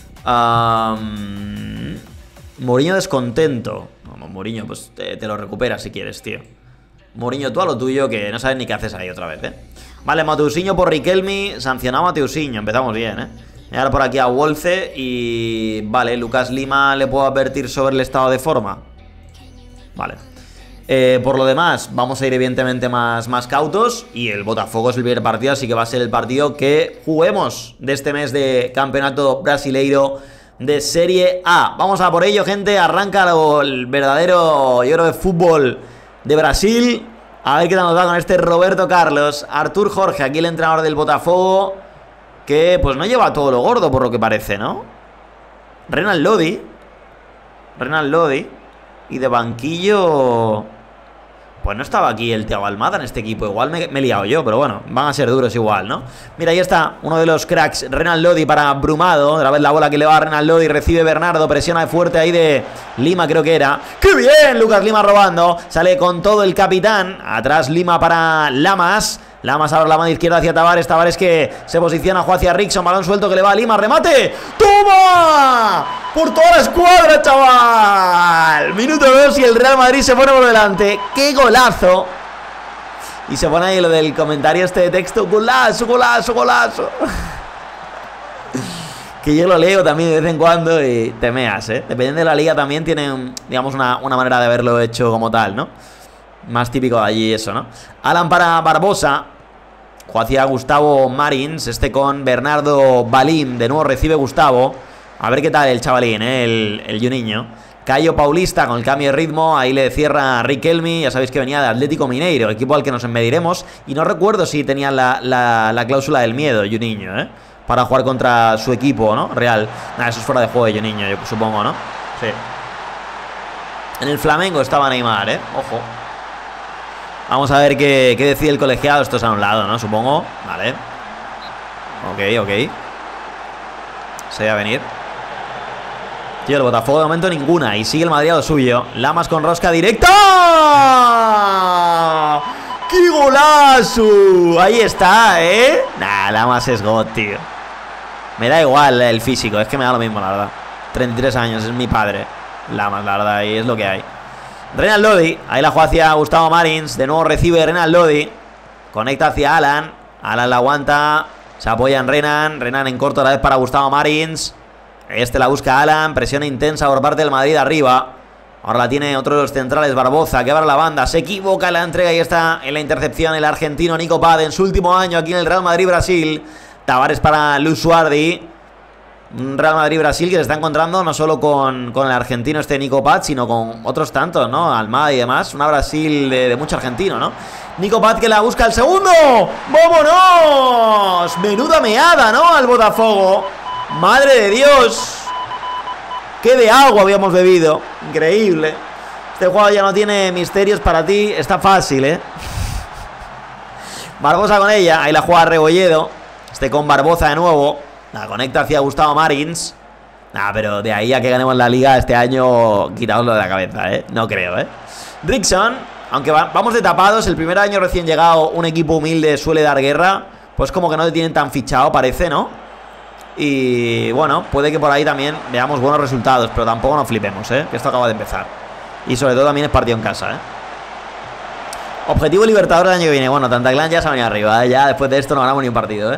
Speaker 1: Mourinho descontento. Vamos, Mourinho, pues te lo recuperas si quieres, tío. Mourinho, tú a lo tuyo, que no sabes ni qué haces ahí otra vez, Vale, Mateusinho por Riquelme. Sancionado a Mateusinho, empezamos bien, Y ahora por aquí a Wolfe. Y... Vale, Lucas Lima le puedo advertir sobre el estado de forma. Vale. Por lo demás, vamos a ir evidentemente más cautos. Y el Botafogo es el primer partido, así que va a ser el partido que juguemos de este mes de campeonato brasileiro de Serie A. Vamos a por ello, gente. Arranca el verdadero, yo creo, de fútbol de Brasil. A ver qué tal nos va con este Roberto Carlos. Artur Jorge, aquí el entrenador del Botafogo, que pues no lleva todo lo gordo por lo que parece, ¿no? Renan Lodi. Y de banquillo... Pues no estaba aquí el Thiago Almada en este equipo. Igual me he liado yo, pero bueno, van a ser duros igual, ¿no? Mira, ahí está uno de los cracks, Renan Lodi para Brumado. Otra vez la bola que le va a Renan Lodi. Recibe Bernardo, presiona fuerte ahí de Lima, creo que era. ¡Qué bien! Lucas Lima robando. Sale con todo el capitán. Atrás Lima para Lamas. Lamas ahora la mano izquierda hacia Tavares. Tavares que se posiciona, juega hacia Rickson. Balón suelto que le va a Lima. ¡Remate! ¡Toma! ¡Por toda la escuadra, chaval! Minuto 2 y el Real Madrid se pone por delante. ¡Qué golazo! Y se pone ahí lo del comentario este de texto. ¡Golazo, golazo, golazo! Que yo lo leo también de vez en cuando y te meas, Dependiendo de la liga también tienen, digamos, una manera de haberlo hecho como tal, ¿no? Más típico de allí eso, ¿no? Alan para Barbosa. Juega hacia Gustavo Marins. Este con Bernardo Balim. De nuevo recibe Gustavo. A ver qué tal el chavalín, el Juninho. Cayo Paulista con el cambio de ritmo. Ahí le cierra Riquelme. Ya sabéis que venía de Atlético Mineiro, equipo al que nos mediremos. Y no recuerdo si tenía la cláusula del miedo, Juninho, para jugar contra su equipo, ¿no? Real. Nada, eso es fuera de juego de Juninho, yo supongo, ¿no? Sí. En el Flamengo estaba Neymar, Ojo. Vamos a ver qué decide el colegiado. Esto es a un lado, ¿no? Supongo. Vale. Ok. Se va a venir. Tío, el Botafogo de momento ninguna. Y sigue el Madrid a lo suyo. Lamas con rosca directa. ¡Qué golazo! Ahí está, Nah, Lamas es God, tío. Me da igual el físico. Es que me da lo mismo, la verdad. 33 años, es mi padre. Lamas, la verdad. Y es lo que hay. Renan Lodi, ahí la juega hacia Gustavo Marins. De nuevo recibe Renan Lodi. Conecta hacia Alan. Alan la aguanta. Se apoya en Renan. Renan en corto a la vez para Gustavo Marins. Este la busca Alan. Presión intensa por parte del Madrid arriba. Ahora la tiene otro de los centrales, Barbosa, que abre la banda. Se equivoca en la entrega y está en la intercepción el argentino Nico Paz en su último año aquí en el Real Madrid Brasil. Tavares para Luis Suardi. Un Real Madrid-Brasil que se está encontrando no solo con el argentino este Nico Paz, sino con otros tantos, ¿no? Almada y demás. Una Brasil de mucho argentino, ¿no? Nico Paz que la busca el segundo. ¡Vámonos! Menuda meada, ¿no? Al Botafogo. ¡Madre de Dios! ¡Qué de agua habíamos bebido! Increíble. Este juego ya no tiene misterios para ti. Está fácil, Barbosa con ella. Ahí la juega Rebolledo. Este con Barbosa de nuevo. La conecta hacia Gustavo Marins. Pero de ahí a que ganemos la liga este año, quitaoslo de la cabeza, No creo, Rickson, aunque vamos de tapados. El primer año recién llegado, un equipo humilde suele dar guerra. Pues como que no te tienen tan fichado, parece, ¿no? Y bueno, puede que por ahí también veamos buenos resultados, pero tampoco nos flipemos, que esto acaba de empezar. Y sobre todo también es partido en casa, Objetivo Libertadores el año que viene. Bueno, Tantaclan ya se ha venido arriba, Ya después de esto no ganamos ni un partido,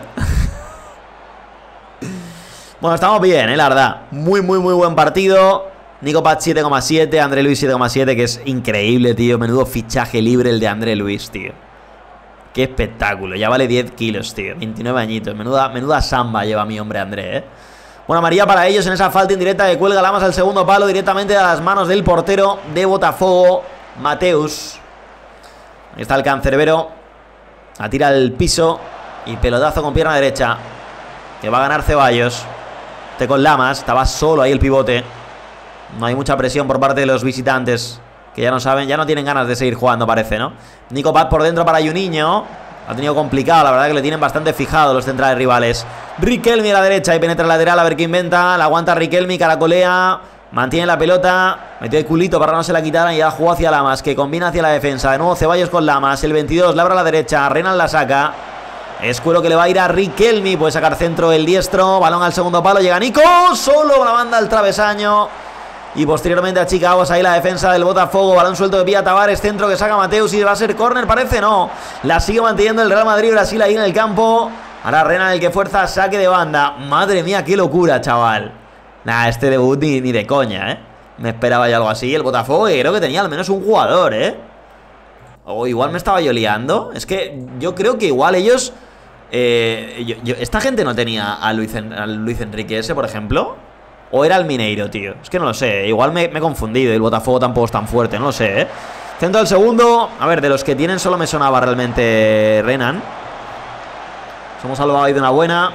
Speaker 1: Bueno, estamos bien, la verdad. Muy buen partido. Nico Paz 7,7, André Luis 7,7, que es increíble, tío. Menudo fichaje libre el de André Luis, tío. Qué espectáculo. Ya vale 10 kilos, tío. 29 añitos. Menuda samba lleva mi hombre André, ¿eh? Bueno, amarilla para ellos en esa falta indirecta que cuelga Lamas al segundo palo directamente a las manos del portero de Botafogo, Mateus. Ahí está el cancerbero. La tira al piso y pelotazo con pierna derecha. Que va a ganar Ceballos. Con Lamas. Estaba solo ahí el pivote. No hay mucha presión por parte de los visitantes, que ya no saben, ya no tienen ganas de seguir jugando, parece, ¿no? Nico Paz por dentro para Juninho. Ha tenido complicado, la verdad que le tienen bastante fijado los centrales rivales. Riquelme a la derecha y penetra lateral, a ver qué inventa. La aguanta Riquelme, caracolea. Mantiene la pelota. Metió el culito para que no se la quitaran y ya jugó hacia Lamas, que combina hacia la defensa. De nuevo Ceballos con Lamas. El 22 la abre a la derecha. Renan la saca. Escuero que le va a ir a Riquelme. Puede sacar centro el diestro. Balón al segundo palo. Llega Nico. Solo la banda al travesaño. Y posteriormente a Chicago, ahí la defensa del Botafogo. Balón suelto de Pía Tavares. Centro que saca Mateus y va a ser córner. Parece no. La sigue manteniendo el Real Madrid. Brasil ahí en el campo. Ahora Renan el que fuerza. Saque de banda. Madre mía, qué locura, chaval. Nah, este debut ni de coña, ¿eh? Me esperaba ya algo así. El Botafogo, que creo que tenía al menos un jugador, ¿eh? O igual me estaba yo liando. Es que yo creo que igual ellos... esta gente no tenía a Luis Enrique ese, por ejemplo. ¿O era el Mineiro, tío? Es que no lo sé. Igual me he confundido. Y el Botafogo tampoco es tan fuerte. No lo sé, ¿eh? Centro del segundo. A ver, de los que tienen solo me sonaba realmente Renan. Somos salvado ahí de una buena.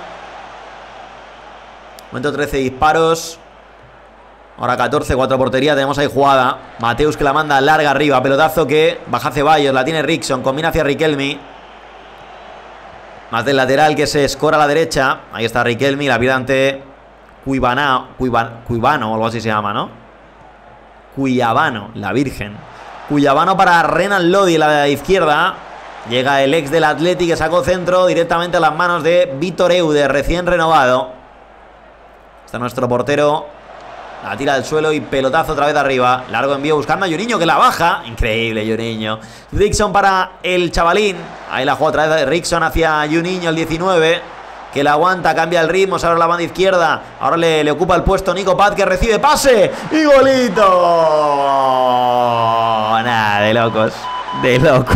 Speaker 1: Momento 13 disparos. Ahora 14, 4 portería. Tenemos ahí jugada. Mateus que la manda larga arriba. Pelotazo que baja Ceballos. La tiene Rickson. Combina hacia Riquelme. Más del lateral que se escora a la derecha. Ahí está Riquelme. La pierde ante... Cuibano o algo así se llama, ¿no? Cuyabano, la Virgen. Cuyabano para Renan Lodi en la izquierda. Llega el ex del Atleti que sacó centro directamente a las manos de Vítor Eude, recién renovado. Está nuestro portero. La tira al suelo y pelotazo otra vez arriba. Largo envío buscando a Juninho que la baja. Increíble Juninho. Rickson para el chavalín. Ahí la juega otra vez Rickson hacia Juninho, el 19. Que la aguanta, cambia el ritmo, se abre la banda izquierda. Ahora le ocupa el puesto Nico Paz, que recibe pase. ¡Y golito! Nada, de locos. De locos.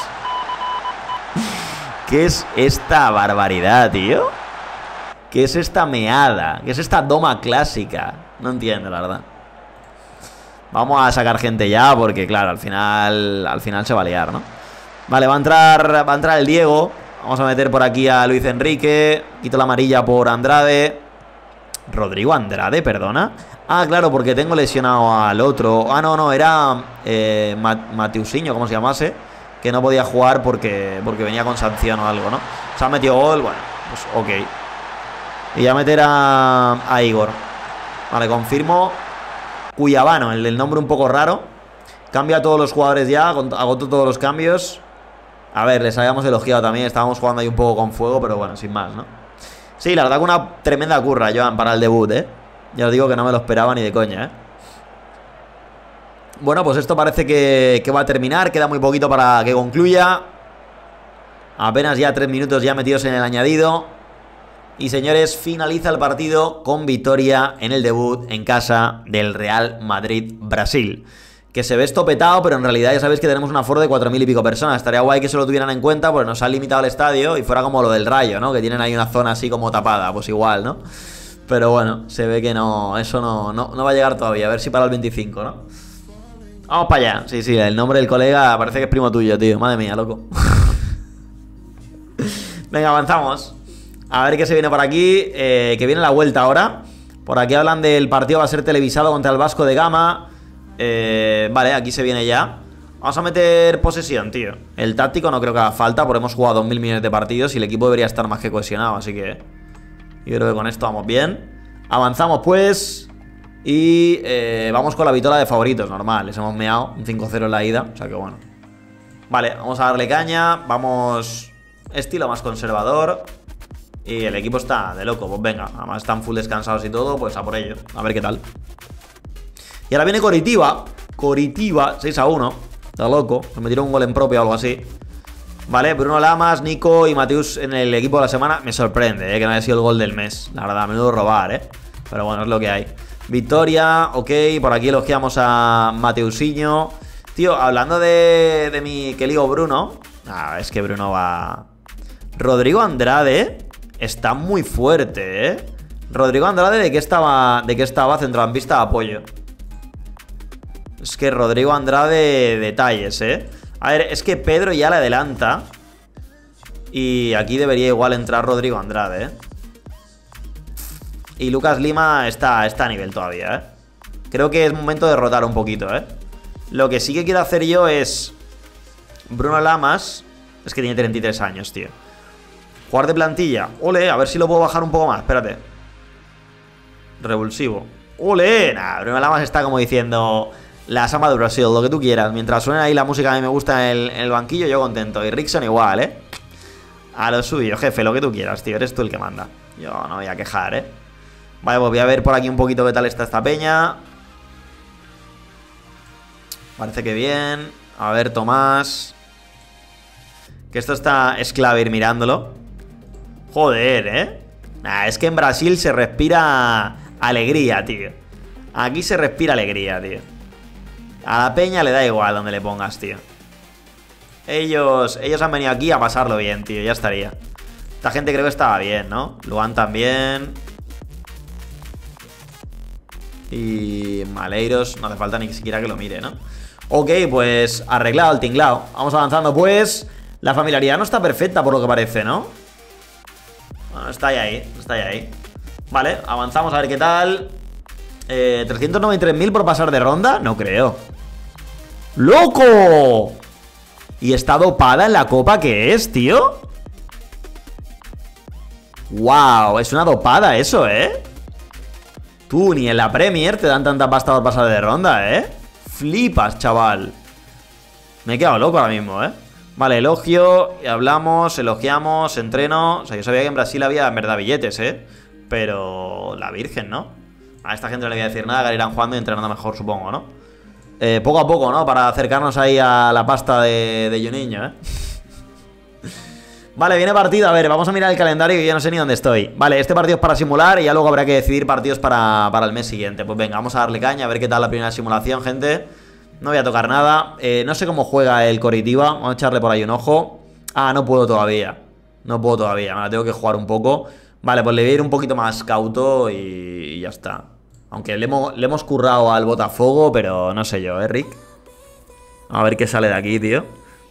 Speaker 1: ¿Qué es esta barbaridad, tío? ¿Qué es esta meada? ¿Qué es esta doma clásica? No entiendo, la verdad. Vamos a sacar gente ya, porque claro, al final se va a liar, ¿no? Vale, va a entrar el Diego. Vamos a meter por aquí a Luis Enrique. Quito la amarilla por Andrade. Rodrigo Andrade, perdona. Ah, claro, porque tengo lesionado al otro. Ah, no, era Mateusinho, como se llamase. Que no podía jugar porque venía con sanción o algo, ¿no? Se ha metido gol, bueno, pues ok. Y ya meter a Igor. Vale, confirmo. Cuyabano, el del nombre un poco raro. Cambia a todos los jugadores ya. Agoto todos los cambios. A ver, les habíamos elogiado también. Estábamos jugando ahí un poco con fuego, pero bueno, sin más, ¿no? Sí, la verdad que una tremenda curra, Joan, para el debut, ¿eh? Ya os digo que no me lo esperaba ni de coña, ¿eh? Bueno, pues esto parece que va a terminar. Queda muy poquito para que concluya. Apenas ya 3 minutos ya metidos en el añadido. Y señores, finaliza el partido con victoria en el debut en casa del Real Madrid Brasil. Que se ve estopetado, pero en realidad ya sabéis que tenemos un aforo de 4.000 y pico personas. Estaría guay que se lo tuvieran en cuenta, pues nos han limitado el estadio y fuera como lo del Rayo, ¿no? Que tienen ahí una zona así como tapada, pues igual, ¿no? Pero bueno, se ve que no, eso no va a llegar todavía. A ver si para el 25, ¿no? Vamos para allá. Sí, el nombre del colega parece que es primo tuyo, tío. Madre mía, loco. Venga, avanzamos. A ver qué se viene por aquí. Que viene la vuelta ahora. Por aquí hablan del partido va a ser televisado contra el Vasco de Gama. Vale, aquí se viene ya. Vamos a meter posesión, tío. El táctico no creo que haga falta, porque hemos jugado 2.000 millones de partidos y el equipo debería estar más que cohesionado, así que yo creo que con esto vamos bien. Avanzamos pues. Y vamos con la vitola de favoritos, normal. Les hemos meado un 5-0 en la ida, o sea que bueno. Vale, vamos a darle caña. Vamos estilo más conservador. Y el equipo está de loco, pues venga. Además están full descansados y todo, pues a por ello. A ver qué tal. Y ahora viene Coritiba. Coritiba, 6-1. Está loco. Se metieron un gol en propio o algo así. Vale, Bruno Lamas, Nico y Mateus en el equipo de la semana. Me sorprende, que no haya sido el gol del mes. La verdad, menudo robar, Pero bueno, es lo que hay. Victoria, ok. Por aquí elogiamos a Mateusinho. Tío, hablando de mi querido Bruno. Ah, es que Bruno va... Rodrigo Andrade está muy fuerte, ¿eh? Rodrigo Andrade, ¿de qué estaba centrocampista de apoyo? Es que Rodrigo Andrade, detalles, ¿eh? A ver, es que Pedro ya le adelanta. Y aquí debería igual entrar Rodrigo Andrade, ¿eh? Y Lucas Lima está a nivel todavía, ¿eh? Creo que es momento de rotar un poquito, ¿eh? Lo que sí que quiero hacer yo es... Bruno Lamas... Es que tiene 33 años, tío. Jugar de plantilla. Ole, a ver si lo puedo bajar un poco más. Espérate. Revulsivo. Ole. Nah, Bruno Lamas está como diciendo... La Samba de Brasil, lo que tú quieras. Mientras suena ahí la música que a mí me gusta en el banquillo, yo contento. Y Rickson igual, ¿eh? A lo suyo, jefe, lo que tú quieras, tío. Eres tú el que manda. Yo no voy a quejar, ¿eh? Vale, pues voy a ver por aquí un poquito qué tal está esta peña. Parece que bien. A ver, Tomás. Que esto es clave ir mirándolo. Joder, ¿eh? Nah, es que en Brasil se respira alegría, tío. Aquí se respira alegría, tío. A la peña le da igual donde le pongas, tío. Ellos han venido aquí a pasarlo bien, tío. Ya estaría. Esta gente creo que estaba bien, ¿no? Luan también. Y Maleiros, no hace falta ni siquiera que lo mire, ¿no? Ok, pues arreglado el tinglao. Vamos avanzando, pues. La familiaridad no está perfecta por lo que parece, ¿no? Bueno, está ahí, está ahí. Vale, avanzamos a ver qué tal. 393.000 por pasar de ronda. No creo. ¡Loco! ¿Y está dopada en la copa que es, tío? ¡Wow! Es una dopada eso, ¿eh? Tú, ni en la Premier te dan tanta pasta por pasar de ronda, ¿eh? Flipas, chaval. Me he quedado loco ahora mismo, ¿eh? Vale, elogio, hablamos, elogiamos, entreno. O sea, yo sabía que en Brasil había en verdad billetes, ¿eh? Pero la Virgen, ¿no? A esta gente no le voy a decir nada, que irán jugando y entrenando mejor, supongo, ¿no? Poco a poco, ¿no? Para acercarnos ahí a la pasta de Juninho, ¿eh? Vale, viene partido. A ver, vamos a mirar el calendario que yo no sé ni dónde estoy. Vale, este partido es para simular y ya luego habrá que decidir partidos para el mes siguiente. Pues venga, vamos a darle caña, a ver qué tal la primera simulación, gente. No voy a tocar nada. No sé cómo juega el Coritiba. Vamos a echarle por ahí un ojo. Ah, no puedo todavía. No puedo todavía, me la tengo que jugar un poco. Vale, pues le voy a ir un poquito más cauto y ya está. Aunque le hemos currado al Botafogo, pero no sé yo, ¿eh, Rick? A ver qué sale de aquí, tío.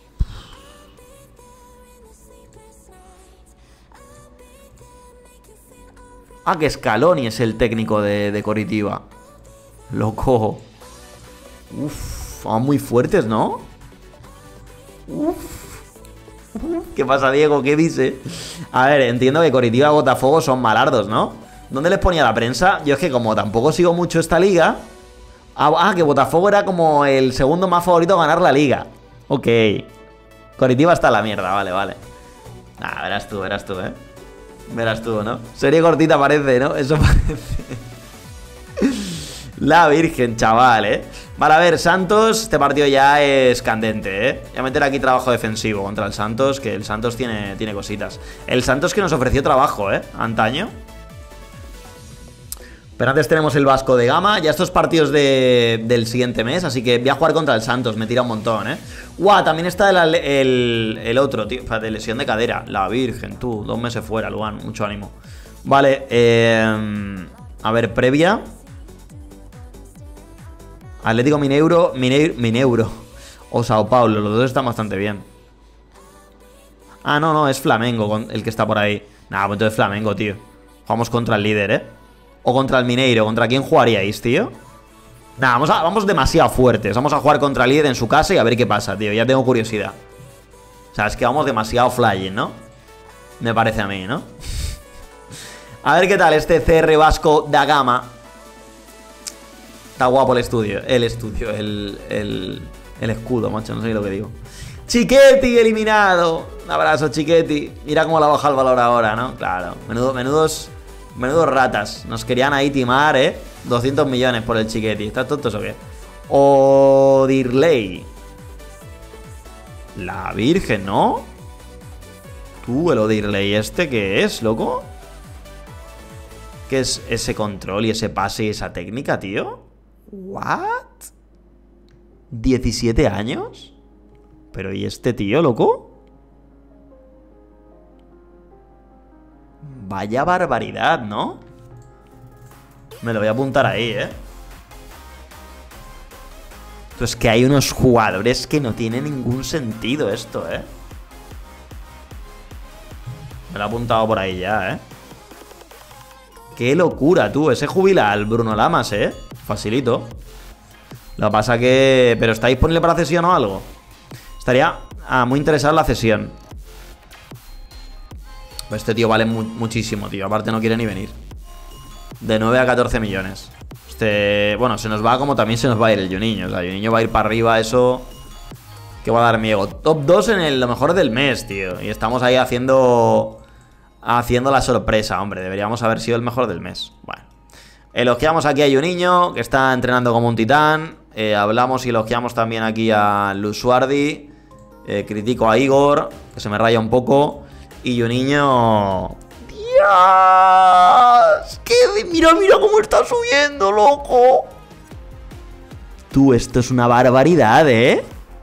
Speaker 1: Ah, que Scaloni es el técnico de Coritiba. Loco. Uf, van muy fuertes, ¿no? Uf. ¿Qué pasa, Diego? ¿Qué dice? A ver, entiendo que Coritiba y Botafogo son malardos, ¿no? ¿Dónde les ponía la prensa? Yo es que como tampoco sigo mucho esta liga... Ah, que Botafogo era como el segundo más favorito a ganar la liga. Ok. Coritiba está en la mierda, vale, vale. Ah, verás tú, ¿eh? Verás tú, ¿no? Serie cortita parece, ¿no? Eso parece. La Virgen, chaval, ¿eh? Vale, a ver, Santos, este partido ya es candente, ¿eh? Voy a meter aquí trabajo defensivo contra el Santos, que el Santos tiene cositas. El Santos que nos ofreció trabajo, ¿eh? Antaño. Pero antes tenemos el Vasco de Gama. Ya estos partidos del siguiente mes, así que voy a jugar contra el Santos, me tira un montón, ¿eh? Guau, también está el otro, tío, de lesión de cadera. La Virgen, tú, 2 meses fuera, Luan, mucho ánimo. Vale, a ver, previa. Atlético Mineiro o Sao Paulo, los dos están bastante bien. Ah, no, es Flamengo el que está por ahí. Nah, pues entonces Flamengo, tío. Jugamos contra el líder, ¿eh? O contra el Mineiro, ¿contra quién jugaríais, tío? Nah, vamos demasiado fuertes. Vamos a jugar contra el líder en su casa y a ver qué pasa, tío. Ya tengo curiosidad. O sea, es que vamos demasiado flying, ¿no? Me parece a mí, ¿no? A ver qué tal este CR Vasco da Gama. Está guapo el escudo, macho, no sé lo que digo. Chiquetti eliminado. Un abrazo, Chiquetti. Mira cómo la baja el valor ahora, ¿no? Claro, menudos ratas. Nos querían ahí timar, 200 millones por el Chiquetti. ¿Estás tontos o qué? Odirley. La Virgen, ¿no? Tú, el Odirley este, ¿qué es, loco? ¿Qué es ese control y ese pase y esa técnica, tío? ¿What? ¿17 años? ¿Pero y este tío, loco? Vaya barbaridad, ¿no? Me lo voy a apuntar ahí, ¿eh? Pues que hay unos jugadores que no tiene ningún sentido esto, ¿eh? Me lo he apuntado por ahí ya, ¿eh? Qué locura, tú. Ese jubila al Bruno Lamas, ¿eh? Facilito. Lo que pasa que... ¿Pero está disponible para cesión o algo? Estaría muy interesado en la cesión. Pues este tío vale muchísimo, tío. Aparte no quiere ni venir. De 9 a 14 millones. Bueno, se nos va como también se nos va a ir el Juninho. O sea, Juninho va a ir para arriba, eso... ¿Qué va a dar miedo? Top 2 en lo mejor del mes, tío. Y estamos ahí haciendo la sorpresa, hombre. Deberíamos haber sido el mejor del mes. Bueno. Elogiamos aquí a Juninho, que está entrenando como un titán. Hablamos y elogiamos también aquí a Lusuardi. Critico a Igor, que se me raya un poco. Y Juninho... ¡Dios! Mira cómo está subiendo, loco. Tú, esto es una barbaridad, ¿eh?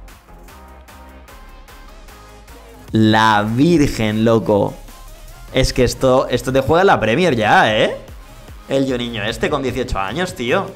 Speaker 1: La Virgen, loco. Es que esto te juega en la Premier ya, ¿eh? El Juninho este con 18 años, tío.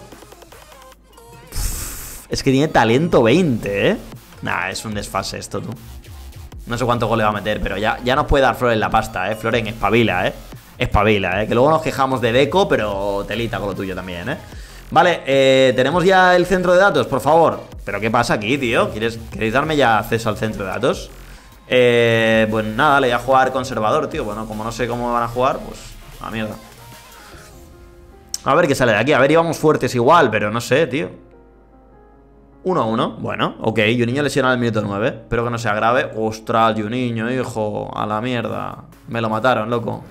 Speaker 1: Es que tiene talento 20, ¿eh? Nah, es un desfase esto, tú. No sé cuánto gol le va a meter, pero ya nos puede dar Floren la pasta, ¿eh? Floren, espabila, ¿eh? Espabila, ¿eh? Que luego nos quejamos de Deco, pero telita con lo tuyo también, ¿eh? Vale, tenemos ya el centro de datos, por favor. ¿Pero qué pasa aquí, tío? ¿Queréis darme ya acceso al centro de datos? Pues nada, le voy a jugar conservador, tío. Bueno, como no sé cómo van a jugar, pues a mierda. A ver qué sale de aquí. A ver, íbamos fuertes igual, pero no sé, tío. 1-1, bueno, ok. Juninho lesionado al minuto 9. Espero que no sea grave. Ostras, Juninho, hijo. A la mierda. Me lo mataron, loco.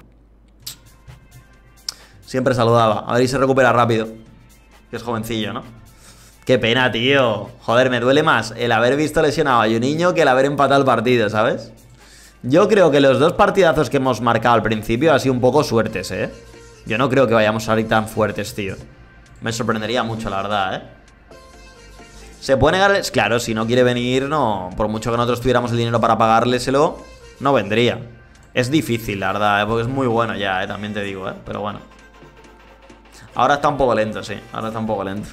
Speaker 1: Siempre saludaba. A ver si se recupera rápido. Que es jovencillo, ¿no? Qué pena, tío. Joder, me duele más el haber visto lesionado a Juninho que el haber empatado el partido, ¿sabes? Yo creo que los dos partidazos que hemos marcado al principio han sido un poco suertes, ¿eh? Yo no creo que vayamos a salir tan fuertes, tío. Me sorprendería mucho, la verdad, ¿eh? ¿Se puede negar? Claro, si no quiere venir, no. Por mucho que nosotros tuviéramos el dinero para pagárleselo, no vendría. Es difícil, la verdad, ¿eh? Porque es muy bueno ya, ¿eh? También te digo, ¿eh? Pero bueno. Ahora está un poco lento, sí. Ahora está un poco lento.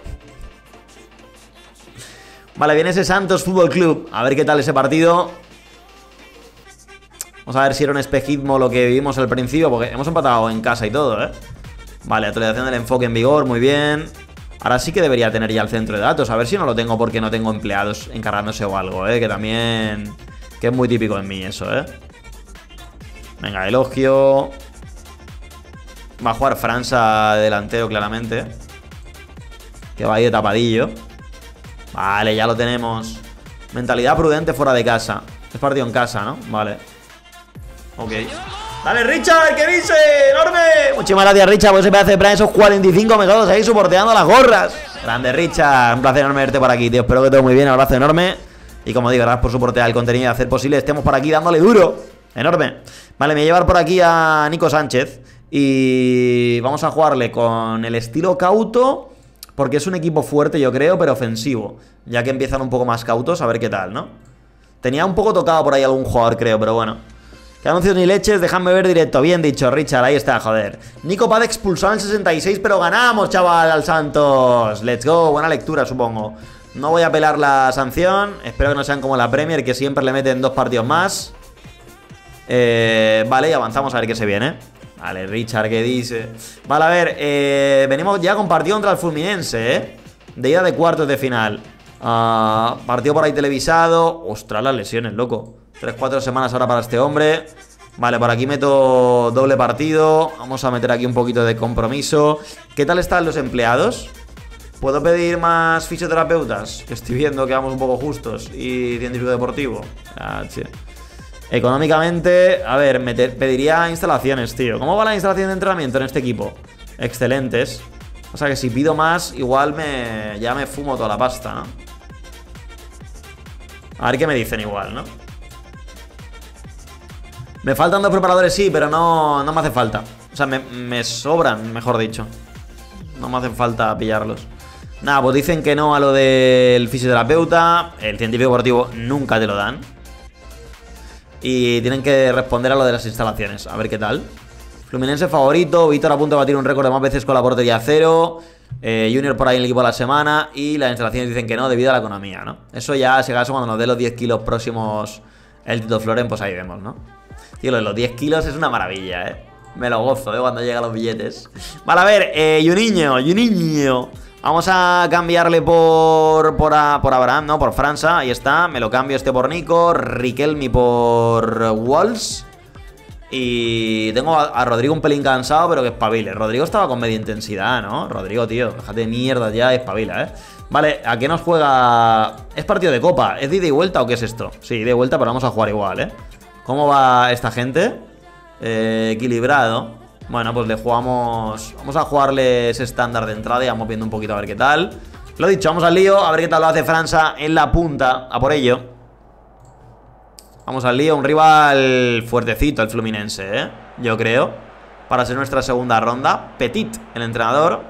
Speaker 1: Vale, viene ese Santos Fútbol Club. A ver qué tal ese partido. Vamos a ver si era un espejismo lo que vimos al principio, porque hemos empatado en casa y todo, ¿eh? Vale, actualización del enfoque en vigor, muy bien. Ahora sí que debería tener ya el centro de datos. A ver si no lo tengo porque no tengo empleados encargándose o algo, ¿eh? Que también... Que es muy típico en mí eso, ¿eh? Venga, elogio. Va a jugar Franza delantero, claramente. Que va ahí de tapadillo. Vale, ya lo tenemos. Mentalidad prudente fuera de casa. Es partido en casa, ¿no? Vale. Ok. ¡Dale, Richard! ¿Qué dice? ¡Enorme! Muchísimas gracias, Richard, por ese pedazo de plan. Esos 45 megados ahí soporteando las gorras. Grande, Richard. Un placer enorme verte por aquí, tío. Espero que todo muy bien. Un abrazo enorme. Y como digo, gracias por soportear el contenido y hacer posible estemos por aquí dándole duro. Enorme. Vale, me voy a llevar por aquí a Nico Sánchez. Y vamos a jugarle con el estilo cauto. Porque es un equipo fuerte, yo creo, pero ofensivo. Ya que empiezan un poco más cautos, a ver qué tal, ¿no? Tenía un poco tocado por ahí algún jugador, creo, pero bueno. Que anuncios ni leches, déjame ver directo. Bien dicho, Richard, ahí está, joder. Nico Paz expulsado en el 66, pero ganamos, chaval, al Santos. Let's go, buena lectura, supongo. No voy a apelar la sanción. Espero que no sean como la Premier, que siempre le meten 2 partidos más. Vale, y avanzamos a ver qué se viene. Vale, Richard, ¿qué dice? Vale, a ver, venimos ya con partido contra el Fluminense, ¿eh? De ida de cuartos de final. Partido por ahí televisado. Ostras, las lesiones, loco. 3-4 semanas ahora para este hombre. Vale, por aquí meto doble partido. Vamos a meter aquí un poquito de compromiso. ¿Qué tal están los empleados? ¿Puedo pedir más fisioterapeutas? Que estoy viendo que vamos un poco justos. Y científico deportivo. Económicamente, a ver, pediría instalaciones, tío. ¿Cómo va la instalación de entrenamiento en este equipo? Excelentes. O sea que si pido más, igual ya me fumo toda la pasta, ¿no? A ver qué me dicen igual, ¿no? Me faltan 2 preparadores, sí, pero no me hace falta. O sea, me sobran, mejor dicho. No me hacen falta pillarlos. Nada, pues dicen que no a lo del fisioterapeuta. El científico deportivo nunca te lo dan. Y tienen que responder a lo de las instalaciones. A ver qué tal. Fluminense favorito, Víctor a punto de batir un récord de más veces con la portería cero. Junior por ahí en el equipo de la semana. Y las instalaciones dicen que no debido a la economía, ¿no? Eso ya, si acaso, cuando nos dé los 10 kilos próximos el Tito Floren, pues ahí vemos, ¿no? Tío, lo de los 10 kilos es una maravilla, me lo gozo, cuando llegan los billetes. Vale, a ver, Juninho. Vamos a cambiarle por Abraham, ¿no? Por França, ahí está. Me lo cambio este por Nico, Riquelme por Walls. Y tengo a Rodrigo un pelín cansado, pero que espabile. Rodrigo estaba con media intensidad, ¿no? Rodrigo, tío, déjate de mierda ya, espabila, Vale, ¿a qué nos juega? Es partido de copa, ¿es de ida y vuelta o qué es esto? Sí, de vuelta, pero vamos a jugar igual, ¿Cómo va esta gente? Equilibrado. Bueno, pues le jugamos... Vamos a jugarle ese estándar de entrada y vamos viendo un poquito a ver qué tal. Lo dicho, vamos al lío, a ver qué tal lo hace França en la punta. A por ello. Vamos al lío, un rival fuertecito el Fluminense, yo creo. Para ser nuestra segunda ronda. Petit, el entrenador.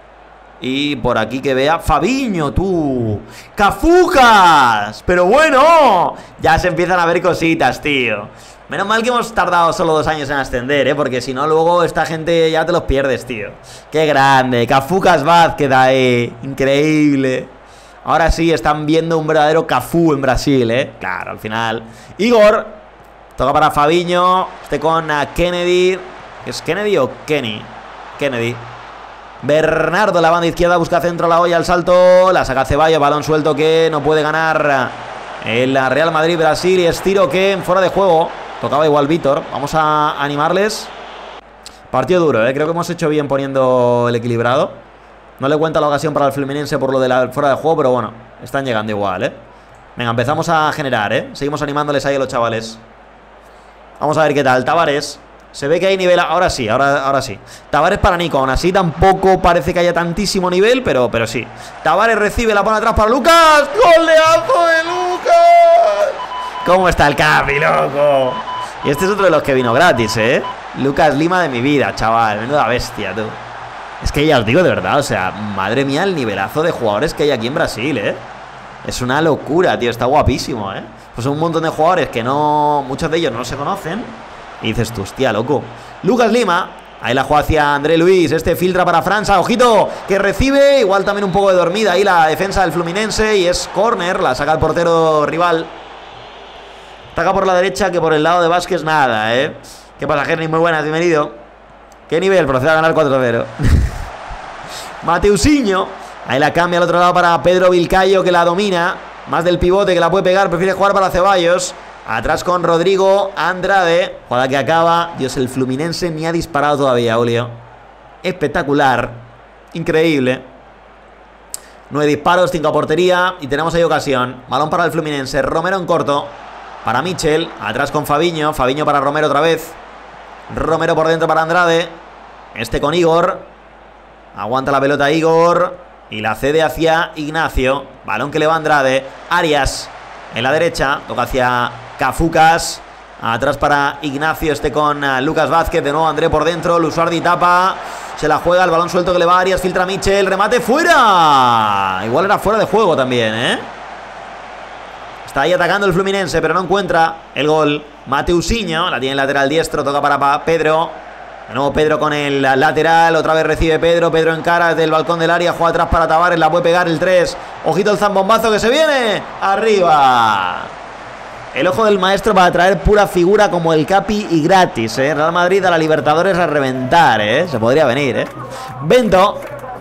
Speaker 1: Y por aquí que vea Fabinho, tú. ¡Cafucas! Pero bueno, ya se empiezan a ver cositas, tío. Menos mal que hemos tardado solo 2 años en ascender, porque si no luego esta gente ya te los pierdes, tío. ¡Qué grande! Cafucas Vázquez ahí. Increíble. Ahora sí, están viendo un verdadero Cafú en Brasil, Claro, al final. Igor. Toca para Fabinho. Este con Kennedy. ¿Es Kennedy o Kenny? Kennedy. Bernardo, la banda izquierda, busca centro, la olla, al salto. La saca Ceballos, balón suelto que no puede ganar el Real Madrid Brasil. Y es tiro que en fuera de juego. Tocaba igual Víctor. Vamos a animarles. Partido duro, creo que hemos hecho bien poniendo el equilibrado. No le cuenta la ocasión para el Fluminense por lo de la fuera de juego, pero bueno, están llegando igual, Venga, empezamos a generar, Seguimos animándoles ahí a los chavales. Vamos a ver qué tal. Tavares. Se ve que hay nivel. Ahora sí, ahora sí. Tavares para Nico. Aún así tampoco parece que haya tantísimo nivel, pero sí. Tavares recibe, la pone atrás para Lucas. ¡Goleazo de Lucas! ¿Cómo está el Capi, loco? Y este es otro de los que vino gratis, Lucas Lima de mi vida, chaval. Menuda bestia, tú. Es que ya os digo de verdad, o sea, madre mía el nivelazo de jugadores que hay aquí en Brasil, Es una locura, tío, está guapísimo, Pues un montón de jugadores que no... Muchos de ellos no se conocen. Y dices tú, hostia, loco. Lucas Lima, ahí la juega hacia André Luis. Este filtra para França, ojito, que recibe. Igual también un poco de dormida ahí la defensa del Fluminense. Y es córner, la saca el portero rival. Ataca por la derecha, que por el lado de Vázquez nada, ¿Qué pasa, Gerni? Muy buenas, bienvenido. ¿Qué nivel? Procede a ganar 4-0. Mateusinho. Ahí la cambia al otro lado para Pedro Vilcayo, que la domina. Más del pivote, que la puede pegar. Prefiere jugar para Ceballos. Atrás con Rodrigo Andrade. Jugada que acaba. Dios, el Fluminense ni ha disparado todavía, Julio. Espectacular. Increíble. 9 disparos, 5 a portería. Y tenemos ahí ocasión. Balón para el Fluminense. Romero en corto. Para Michel. Atrás con Fabinho. Fabinho para Romero otra vez. Romero por dentro para Andrade. Este con Igor. Aguanta la pelota Igor. Y la cede hacia Ignacio. Balón que le va Andrade. Arias en la derecha. Toca hacia Cafucas. Atrás para Ignacio. Este con Lucas Vázquez. De nuevo André por dentro. Lusuardi tapa. Se la juega. El balón suelto que le va a Arias. Filtra Michel. Remate fuera. Igual era fuera de juego también, Está ahí atacando el Fluminense, pero no encuentra el gol. Mateusinho, la tiene el lateral diestro, toca para Pedro. De nuevo Pedro con el lateral, otra vez recibe Pedro. Pedro encara desde el balcón del área, juega atrás para Tavares, la puede pegar el 3. Ojito el zambombazo que se viene. Arriba. El ojo del maestro para traer pura figura como el Capi y gratis, Real Madrid a la Libertadores a reventar, Se podría venir, Bento.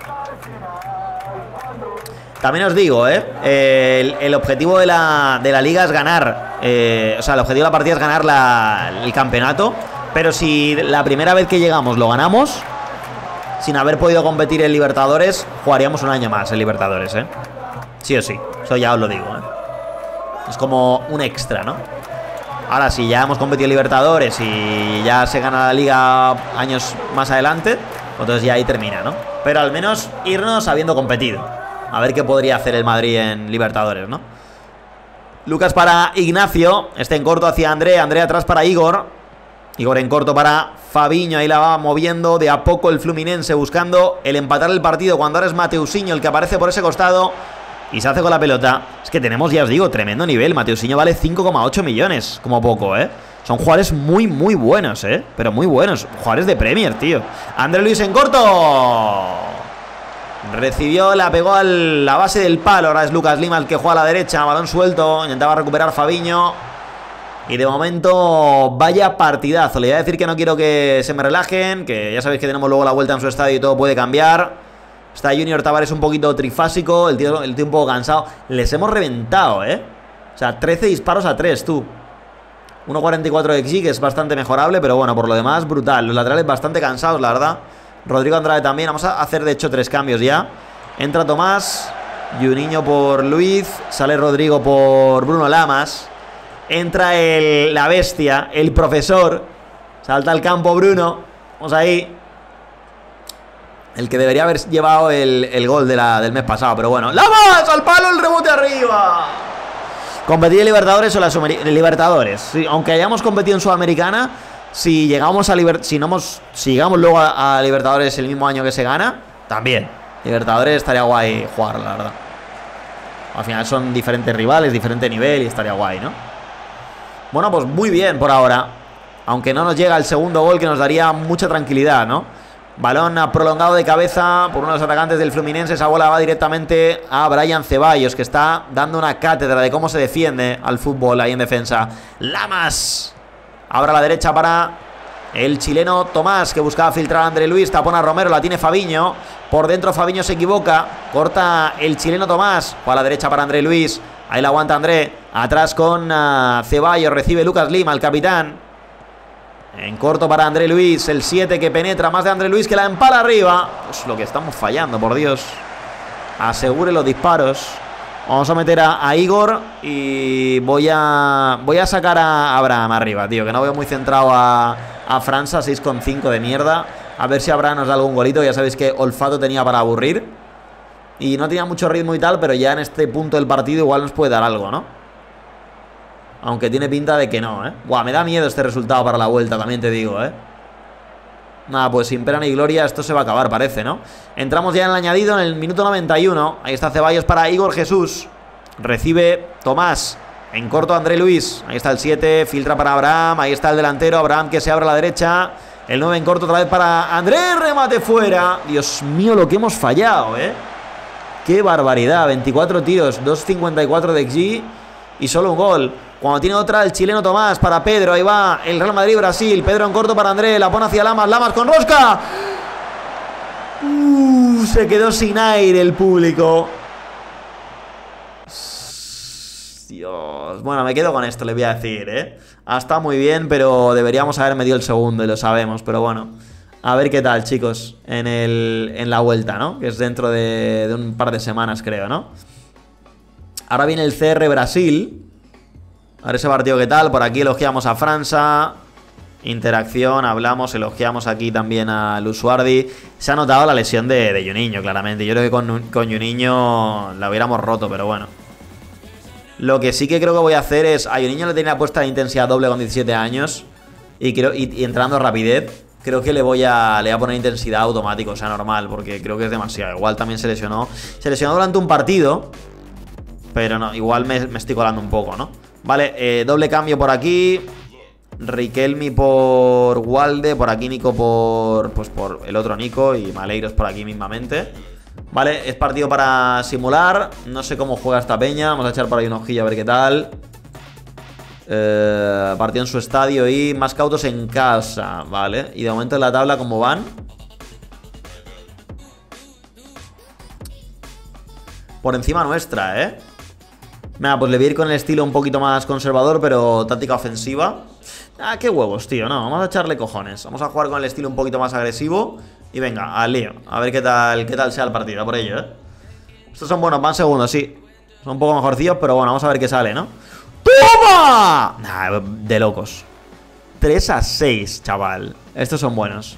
Speaker 1: También os digo, el objetivo de la liga es ganar. O sea, el objetivo de la partida es ganar el campeonato. Pero si la primera vez que llegamos lo ganamos, sin haber podido competir en Libertadores, jugaríamos un año más en Libertadores, Sí o sí, eso ya os lo digo, Es como un extra, ¿no? Ahora, si ya hemos competido en Libertadores y ya se gana la liga años más adelante, entonces ya ahí termina, ¿no? Pero al menos irnos habiendo competido. A ver qué podría hacer el Madrid en Libertadores, ¿no? Lucas para Ignacio. Este en corto hacia André. André atrás para Igor. Igor en corto para Fabinho. Ahí la va moviendo de a poco el Fluminense, buscando el empatar el partido, cuando ahora es Mateusinho el que aparece por ese costado y se hace con la pelota. Es que tenemos, ya os digo, tremendo nivel. Mateusinho vale 5,8 millones, como poco, Son jugadores muy, muy buenos, pero muy buenos. Jugadores de Premier, tío. André Luis en corto. Recibió, la pegó a la base del palo. Ahora es Lucas Lima el que juega a la derecha. Balón suelto. Intentaba recuperar Fabiño. Y de momento, vaya partidazo. Le voy a decir que no quiero que se me relajen. Que ya sabéis que tenemos luego la vuelta en su estadio y todo puede cambiar. Está Junior Tavares un poquito trifásico. El tío un poco cansado. Les hemos reventado, O sea, 13 disparos a 3, tú. 1.44 de XG, que es bastante mejorable. Pero bueno, por lo demás, brutal. Los laterales bastante cansados, la verdad. Rodrigo Andrade también. Vamos a hacer de hecho 3 cambios ya. Entra Tomás, Juninho por Luiz, sale Rodrigo por Bruno Lamas. Entra la bestia, el profesor. Salta al campo Bruno. Vamos ahí. El que debería haber llevado el gol del mes pasado. Pero bueno, ¡Lamas! ¡Al palo! ¡El rebote arriba! ¿Competir en Libertadores o la Libertadores? Sí, aunque hayamos competido en Sudamericana, si llegamos a si llegamos luego a Libertadores el mismo año que se gana, también. Libertadores estaría guay jugar, la verdad. Al final son diferentes rivales, diferente nivel y estaría guay, ¿no? Bueno, pues muy bien por ahora. Aunque no nos llega el segundo gol, que nos daría mucha tranquilidad, ¿no? Balón prolongado de cabeza por uno de los atacantes del Fluminense. Esa bola va directamente a Brian Ceballos, que está dando una cátedra de cómo se defiende al fútbol ahí en defensa. Lamas. Ahora a la derecha para el chileno Tomás, que buscaba filtrar a André Luis. Tapona a Romero, la tiene Fabiño. Por dentro Fabiño se equivoca. Corta el chileno Tomás. O a la derecha para André Luis. Ahí la aguanta André. Atrás con Ceballos. Recibe Lucas Lima, el capitán. En corto para André Luis. El 7 que penetra más de André Luis, que la empala arriba. Es lo que estamos fallando, por Dios. Asegure los disparos. Vamos a meter a Igor y voy a sacar a Abraham arriba, tío, que no veo muy centrado a França, 6,5 de mierda. A ver si Abraham nos da algún golito. Ya sabéis que olfato tenía para aburrir. Y no tenía mucho ritmo y tal, pero ya en este punto del partido igual nos puede dar algo, ¿no? Aunque tiene pinta de que no, Buah, me da miedo este resultado para la vuelta, también te digo, Nada, pues sin pena ni gloria esto se va a acabar, parece, ¿no? Entramos ya en el añadido en el minuto 91. Ahí está Ceballos para Igor Jesús. Recibe Tomás. En corto André Luis. Ahí está el 7. Filtra para Abraham. Ahí está el delantero. Abraham que se abre a la derecha. El 9 en corto otra vez para André. Remate fuera. Dios mío, lo que hemos fallado, Qué barbaridad. 24 tiros. 2.54 de XG. Y solo un gol. Cuando tiene otra el chileno Tomás para Pedro. Ahí va el Real Madrid-Brasil. Pedro en corto para André. La pone hacia Lamas. Lamas con rosca. Se quedó sin aire el público. Dios. Bueno, me quedo con esto, le voy a decir, Ha estado muy bien, pero deberíamos haber metido el segundo y lo sabemos. Pero bueno, a ver qué tal, chicos, en la vuelta, ¿no? Que es dentro de un par de semanas, creo, ¿no? Ahora viene el CR Brasil. A ver ese partido qué tal. Por aquí elogiamos a França. Interacción, hablamos, elogiamos aquí también a Lusuardi. Se ha notado la lesión de Juninho, claramente. Yo creo que con Juninho la hubiéramos roto, pero bueno. Lo que sí que creo que voy a hacer es... A Juninho le tenía puesta la intensidad doble con 17 años. Y entrando rapidez, creo que le voy a poner intensidad automático, o sea, normal, porque creo que es demasiado. Igual también se lesionó. Se lesionó durante un partido, pero no, igual me estoy colando un poco, ¿no? Vale, doble cambio por aquí. Riquelme por Walde. Por aquí Nico por el otro Nico. Y Maleiros por aquí mismamente. Vale, es partido para simular. No sé cómo juega esta peña. Vamos a echar por ahí un ojillo a ver qué tal. Partido en su estadio y más cautos en casa. Vale, y de momento en la tabla ¿cómo van? Por encima nuestra, Nada, pues le voy a ir con el estilo un poquito más conservador, pero táctica ofensiva. Ah, qué huevos, tío, no, vamos a echarle cojones. Vamos a jugar con el estilo un poquito más agresivo. Y venga, al lío, a ver qué tal sea el partido, por ello, Estos son buenos, van segundos, sí. Son un poco mejorcillos, pero bueno, vamos a ver qué sale, ¿no? ¡Toma! Nah, de locos. 3-6, chaval. Estos son buenos.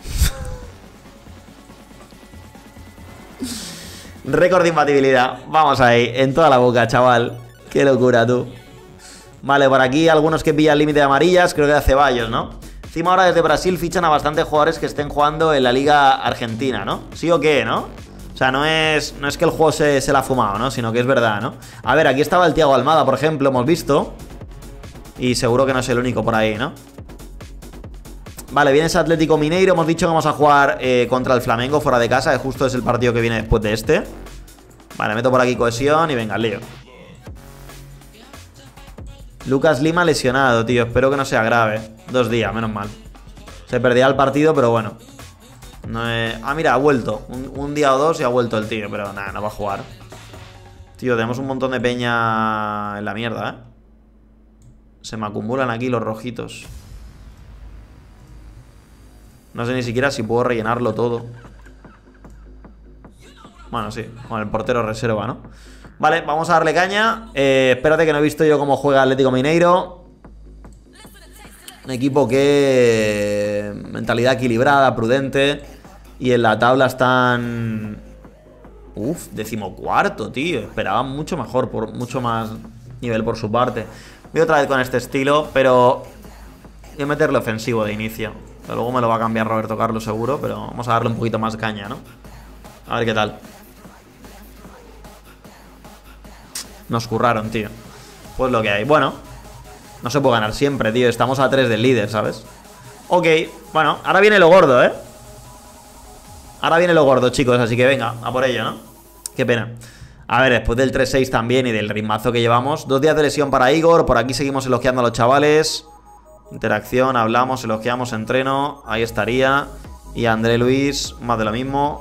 Speaker 1: Récord de imbatibilidad. Vamos ahí, en toda la boca, chaval. Qué locura, tú. Vale, por aquí algunos que pillan límite de amarillas. Creo que de Ceballos, ¿no? Encima ahora desde Brasil fichan a bastantes jugadores que estén jugando en la Liga Argentina, ¿no? ¿Sí o qué, no? O sea, no es que el juego se la ha fumado, ¿no? Sino que es verdad, ¿no? A ver, aquí estaba el Thiago Almada, por ejemplo, hemos visto. Y seguro que no es el único por ahí, ¿no? Vale, viene ese Atlético Mineiro. Hemos dicho que vamos a jugar contra el Flamengo fuera de casa, que justo es el partido que viene después de este. Vale, meto por aquí cohesión y venga, lío. Lucas Lima lesionado, tío. Espero que no sea grave. 2 días, menos mal. Se perdía el partido, pero bueno. No es... Ah, mira, ha vuelto. Un día o 2 y ha vuelto el tío, pero nada, no va a jugar. Tío, tenemos un montón de peña en la mierda, ¿eh? Se me acumulan aquí los rojitos. No sé ni siquiera si puedo rellenarlo todo. Bueno, sí, con el portero reserva, ¿no? Vale, vamos a darle caña. Espérate que no he visto yo cómo juega Atlético Mineiro. Un equipo que... mentalidad equilibrada, prudente. Y en la tabla están... Uf, 14º, tío. Esperaban mucho mejor, mucho más nivel por su parte. Voy otra vez con este estilo, pero... voy a meterle ofensivo de inicio. Pero luego me lo va a cambiar Roberto Carlos seguro, pero vamos a darle un poquito más caña, ¿no? A ver qué tal. Nos curraron, tío. Pues lo que hay. Bueno, no se puede ganar siempre, tío. Estamos a 3 del líder, ¿sabes? Ok, bueno, ahora viene lo gordo, ¿eh? Ahora viene lo gordo, chicos, así que venga, a por ello, ¿no? Qué pena. A ver, después del 3-6 también y del ritmazo que llevamos. 2 días de lesión para Igor. Por aquí seguimos elogiando a los chavales. Interacción, hablamos, elogiamos, entreno. Ahí estaría. Y André Luis, más de lo mismo.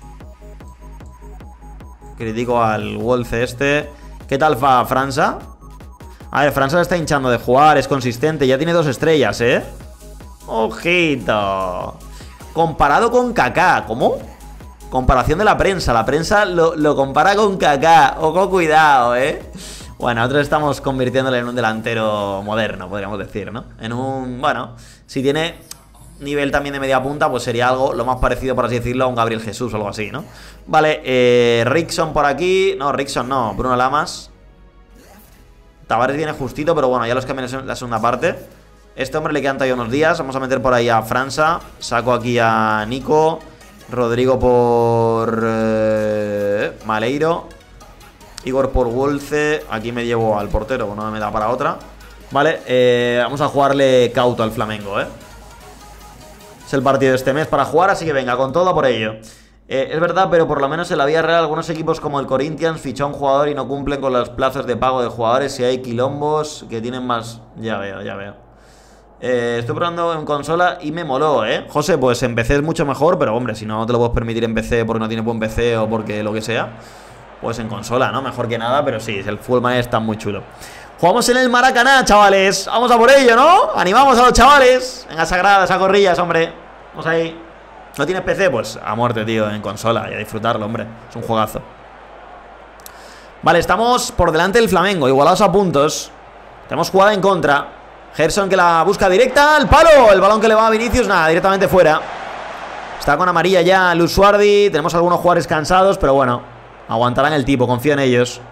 Speaker 1: Critico al Wolf este. ¿Qué tal va França? A ver, França está hinchando de jugar, es consistente. Ya tiene 2 estrellas, ¿eh? ¡Ojito! Comparado con Kaká. ¿Cómo? Comparación de la prensa. La prensa lo compara con Kaká. Ojo, cuidado, ¿eh? Bueno, nosotros estamos convirtiéndole en un delantero moderno, podríamos decir, ¿no? En un... bueno, si tiene nivel también de media punta, pues sería algo lo más parecido, por así decirlo, a un Gabriel Jesús o algo así, ¿no? Vale, Rickson por aquí. No, Rickson no, Bruno Lamas. Tavares viene justito, pero bueno, ya los cambios en la segunda parte. Este hombre le quedan todavía unos días. Vamos a meter por ahí a França. Saco aquí a Nico. Rodrigo por Maleiro. Igor por Wolce. Aquí me llevo al portero, pues no me da para otra. Vale, vamos a jugarle cauto al Flamengo, ¿eh? Es el partido de este mes para jugar, así que venga, con todo por ello. Es verdad, pero por lo menos en la vida real algunos equipos como el Corinthians fichó a un jugador y no cumplen con los plazos de pago de jugadores. Si hay quilombos que tienen más... Ya veo, ya veo. Estoy probando en consola y me moló, ¿eh? José, pues en PC es mucho mejor, pero hombre, si no te lo puedes permitir en PC porque no tienes buen PC o porque lo que sea, pues en consola, ¿no? Mejor que nada, pero sí, el Full Man está muy chulo. Jugamos en el Maracaná, chavales. Vamos a por ello, ¿no? Animamos a los chavales. Venga, sagradas, a corrillas, hombre. Vamos ahí. ¿No tienes PC? Pues a muerte, tío, en consola y a disfrutarlo, hombre. Es un juegazo. Vale, estamos por delante del Flamengo, igualados a puntos. Tenemos jugada en contra. Gerson que la busca directa al palo. El balón que le va a Vinicius, nada, directamente fuera. Está con amarilla ya Luis Suardi. Tenemos algunos jugadores cansados, pero bueno, aguantarán el tipo, confío en ellos.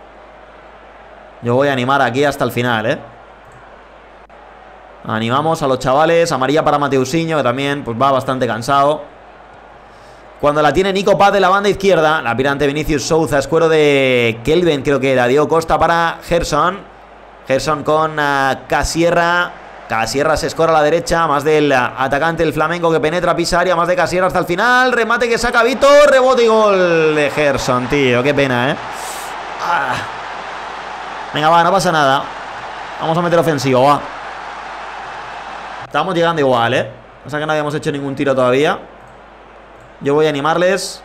Speaker 1: Yo voy a animar aquí hasta el final, ¿eh? Animamos a los chavales. Amarilla para Mateusinho, que también pues va bastante cansado. Cuando la tiene Nico Paz de la banda izquierda, la pirante Vinicius Souza, escuero de Kelvin, creo que era Diego Costa para Gerson. Gerson con Casierra. Casierra se escora a la derecha, más del atacante el Flamengo que penetra, pisa área, más de Casierra hasta el final. Remate que saca Víctor, rebote y gol de Gerson, tío, qué pena, ¿eh? Venga, va, no pasa nada. Vamos a meter ofensivo, va. Estamos llegando igual, ¿eh? O sea que no habíamos hecho ningún tiro todavía. Yo voy a animarles.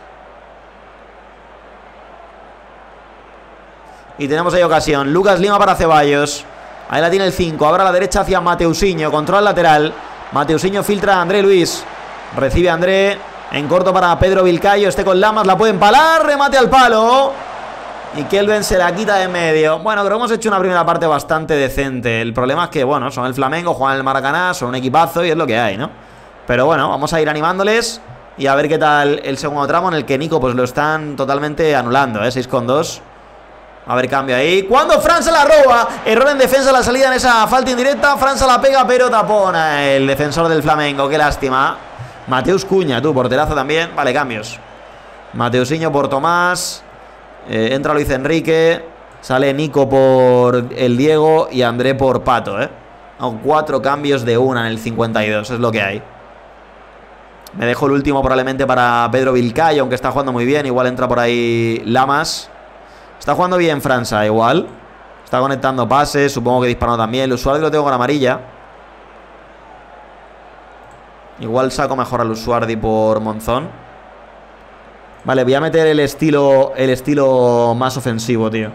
Speaker 1: Y tenemos ahí ocasión. Lucas Lima para Ceballos. Ahí la tiene el 5. Ahora a la derecha hacia Mateusinho. Control lateral. Mateusinho filtra a André Luis. Recibe a André. En corto para Pedro Vilcayo. Este con Lamas. La puede empalar. Remate al palo. Y Kelvin se la quita de en medio. Bueno, creo que hemos hecho una primera parte bastante decente. El problema es que, bueno, son el Flamengo, juegan el Maracaná, son un equipazo y es lo que hay, ¿no? Pero bueno, vamos a ir animándoles y a ver qué tal el segundo tramo en el que Nico pues lo están totalmente anulando, ¿eh? 6-2. A ver, cambio ahí. Cuando França la roba. Error en defensa, la salida en esa falta indirecta. França la pega, pero tapona el defensor del Flamengo. Qué lástima. Mateus Cuña, tú, porterazo también. Vale, cambios. Mateusinho por Tomás. Entra Luis Enrique. Sale Nico por el Diego y André por Pato, Son 4 cambios de una en el 52, es lo que hay. Me dejo el último probablemente para Pedro Vilcayo, aunque está jugando muy bien. Igual entra por ahí Lamas. Está jugando bien França, igual. Está conectando pases, supongo que disparando también. El usuario lo tengo con amarilla. Igual saco mejor al Usuardi por Monzón. Vale, voy a meter el estilo más ofensivo, tío.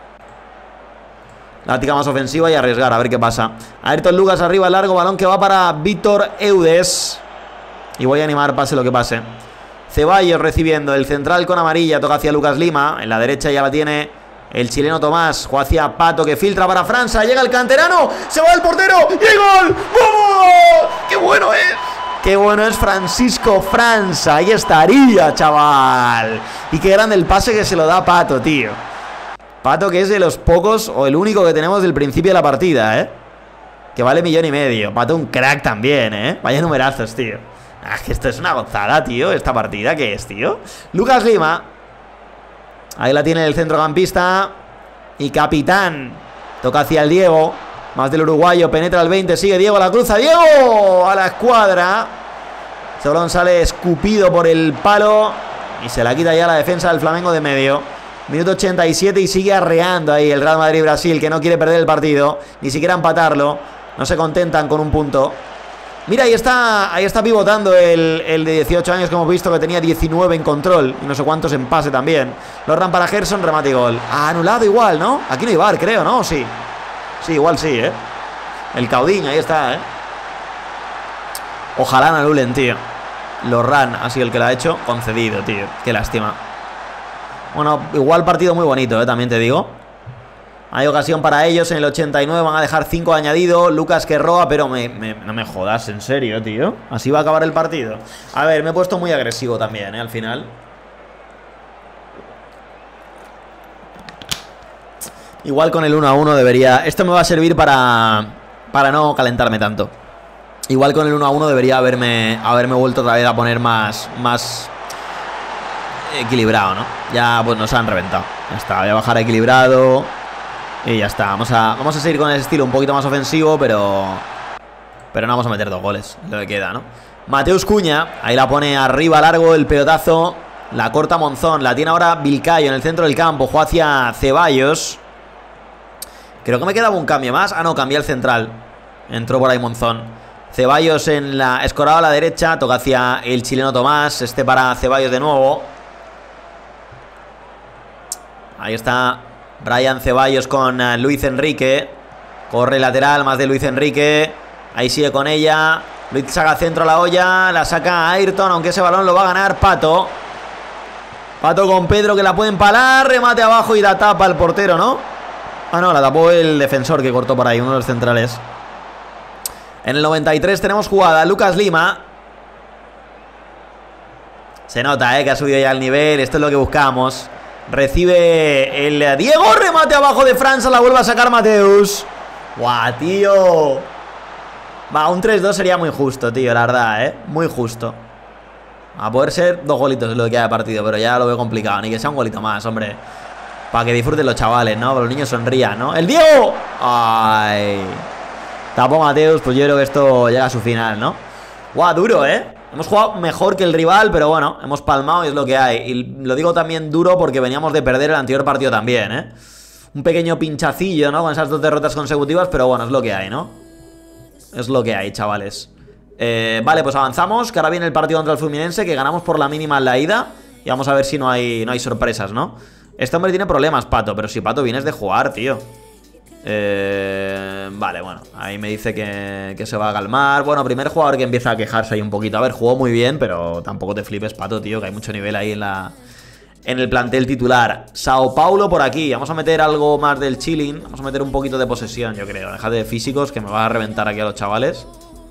Speaker 1: La táctica más ofensiva y arriesgar, a ver qué pasa. Ayrton Lucas arriba, largo, balón que va para Víctor Eudes. Y voy a animar pase lo que pase. Ceballos recibiendo el central con amarilla. Toca hacia Lucas Lima. En la derecha ya la tiene el chileno Tomás. Juega hacia Pato que filtra para França. Llega el canterano. Se va el portero. ¡Y hay gol! ¡Vamos! ¡Qué bueno es! ¡Qué bueno es Francisco França! Ahí estaría, chaval. Y qué grande el pase que se lo da Pato, tío. Pato que es de los pocos o el único que tenemos del principio de la partida, Que vale 1,5 millones. Pato un crack también, Vaya numerazos, tío. Que esto es una gozada, tío. Esta partida, ¿qué es, tío? Lucas Lima. Ahí la tiene el centrocampista. Y capitán. Toca hacia el Diego. Más del uruguayo. Penetra el 20. Sigue Diego a la cruza. ¡Diego! A la escuadra. Ese balón sale escupido por el palo. Y se la quita ya la defensa del Flamengo de medio. Minuto 87 y sigue arreando ahí el Real Madrid-Brasil, que no quiere perder el partido. Ni siquiera empatarlo. No se contentan con un punto. Mira, ahí está pivotando el de 18 años que hemos visto, que tenía 19 en control y no sé cuántos en pase también. Lorran para Gerson, remate y gol. Anulado igual, ¿no? Aquí no hay VAR, creo, ¿no? Sí. Sí, igual sí, El Caudiño, ahí está, Ojalá no anulen, tío. Lorran ha sido el que lo ha hecho. Concedido, tío. Qué lástima. Bueno, igual partido muy bonito, también te digo. Hay ocasión para ellos en el 89, van a dejar 5 añadidos. Lucas que roba, pero no me jodas, en serio, tío. Así va a acabar el partido. A ver, me he puesto muy agresivo también, al final. Igual con el 1-1 debería... Esto me va a servir para no calentarme tanto. Igual con el 1-1 debería haberme vuelto otra vez a poner más equilibrado, ¿no? Ya pues nos han reventado. Ya está, voy a bajar equilibrado. Y ya está, vamos a seguir con el estilo un poquito más ofensivo, pero no vamos a meter 2 goles, lo que queda, ¿no? Mateus Cuña, ahí la pone arriba largo, el pelotazo, la corta Monzón, la tiene ahora Vilcayo en el centro del campo, juega hacia Ceballos. Creo que me quedaba un cambio más. No, cambié el central. Entró por ahí Monzón. Ceballos escorado a la derecha, toca hacia el chileno Tomás, para Ceballos de nuevo. Ahí está Brian Ceballos con Luis Enrique. Corre lateral, más de Luis Enrique. Ahí sigue con ella. Luis saca centro a la olla. La saca Ayrton, aunque ese balón lo va a ganar Pato. Pato con Pedro que la puede empalar. Remate abajo y la tapa el portero, ¿no? No, la tapó el defensor que cortó por ahí, uno de los centrales. En el 93 tenemos jugada. Lucas Lima. Se nota, que ha subido ya el nivel. Esto es lo que buscamos. Recibe el Diego, remate abajo de França, la vuelve a sacar Mateus. Guau, tío. Va, un 3-2 sería muy justo, tío, la verdad, muy justo. A poder ser 2 golitos es lo que queda de partido, pero ya lo veo complicado. Ni que sea un golito más, hombre. Para que disfruten los chavales, ¿no? Para los niños sonrían, ¿no? ¡El Diego! ¡Ay! Tapó Mateus, pues yo creo que esto llega a su final, ¿no? Guau, duro, Hemos jugado mejor que el rival, pero bueno, hemos palmado y es lo que hay. Y lo digo también duro porque veníamos de perder el anterior partido también, Un pequeño pinchacillo, ¿no? Con esas 2 derrotas consecutivas, pero bueno, es lo que hay, ¿no? Es lo que hay, chavales. Vale, pues avanzamos, que ahora viene el partido contra el Fluminense, que ganamos por la mínima en la ida. Y vamos a ver si no hay sorpresas, ¿no? Este hombre tiene problemas, Pato, pero si Pato vienes de jugar, tío. Vale, bueno, ahí me dice que se va a calmar. Bueno, primer jugador que empieza a quejarse ahí un poquito. A ver, jugó muy bien, pero tampoco te flipes, Pato, tío, que hay mucho nivel ahí en el plantel titular. Sao Paulo por aquí. Vamos a meter algo más del chilling. Vamos a meter un poquito de posesión, yo creo. Dejad de físicos, que me va a reventar aquí a los chavales.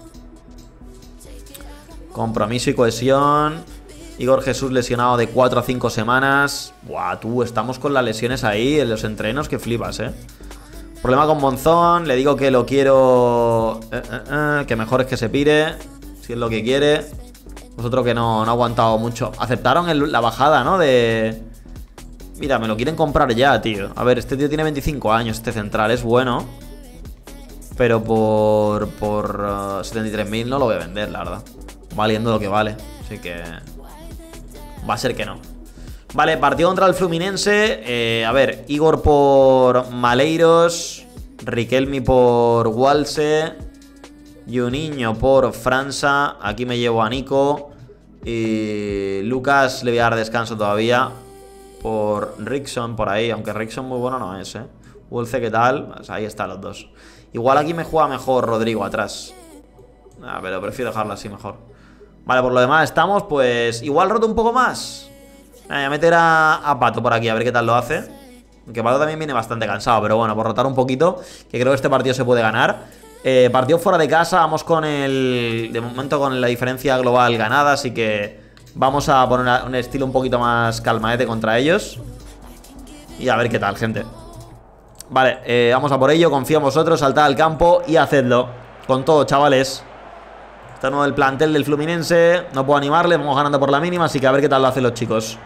Speaker 1: Compromiso y cohesión. Igor Jesús lesionado de 4 a 5 semanas. Buah, tú, estamos con las lesiones ahí en los entrenos que flipas, Problema con Monzón, le digo que lo quiero... que mejor es que se pire, si es lo que quiere. Vosotros que no ha aguantado mucho. Aceptaron la bajada, ¿no? De Mira, me lo quieren comprar ya, tío. A ver, este tío tiene 25 años, este central, es bueno. Pero por 73.000 no lo voy a vender, la verdad. Valiendo lo que vale. Así que va a ser que no. Vale, partido contra el Fluminense. A ver, Igor por Maleiros, Riquelme por Walse, Juninho por França. Aquí me llevo a Nico. Y Lucas le voy a dar descanso todavía por Rickson por ahí. Aunque Rickson muy bueno no es, Walse, ¿qué tal? Pues ahí están los dos. Igual aquí me juega mejor Rodrigo atrás. Pero prefiero dejarlo así mejor. Vale, por lo demás estamos, pues igual roto un poco más. Voy a meter a Pato por aquí, a ver qué tal lo hace. Aunque Pato también viene bastante cansado, pero bueno, por rotar un poquito, que creo que este partido se puede ganar. Partido fuera de casa, vamos con de momento con la diferencia global ganada, así que vamos a poner un estilo un poquito más calmadete contra ellos. Y a ver qué tal, gente. Vale, vamos a por ello, confío en vosotros, saltad al campo y hacedlo. Con todo, chavales. Está nuevo el plantel del Fluminense. No puedo animarle, vamos ganando por la mínima, así que a ver qué tal lo hacen los chicos.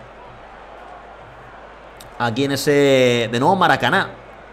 Speaker 1: Aquí en ese... de nuevo Maracaná.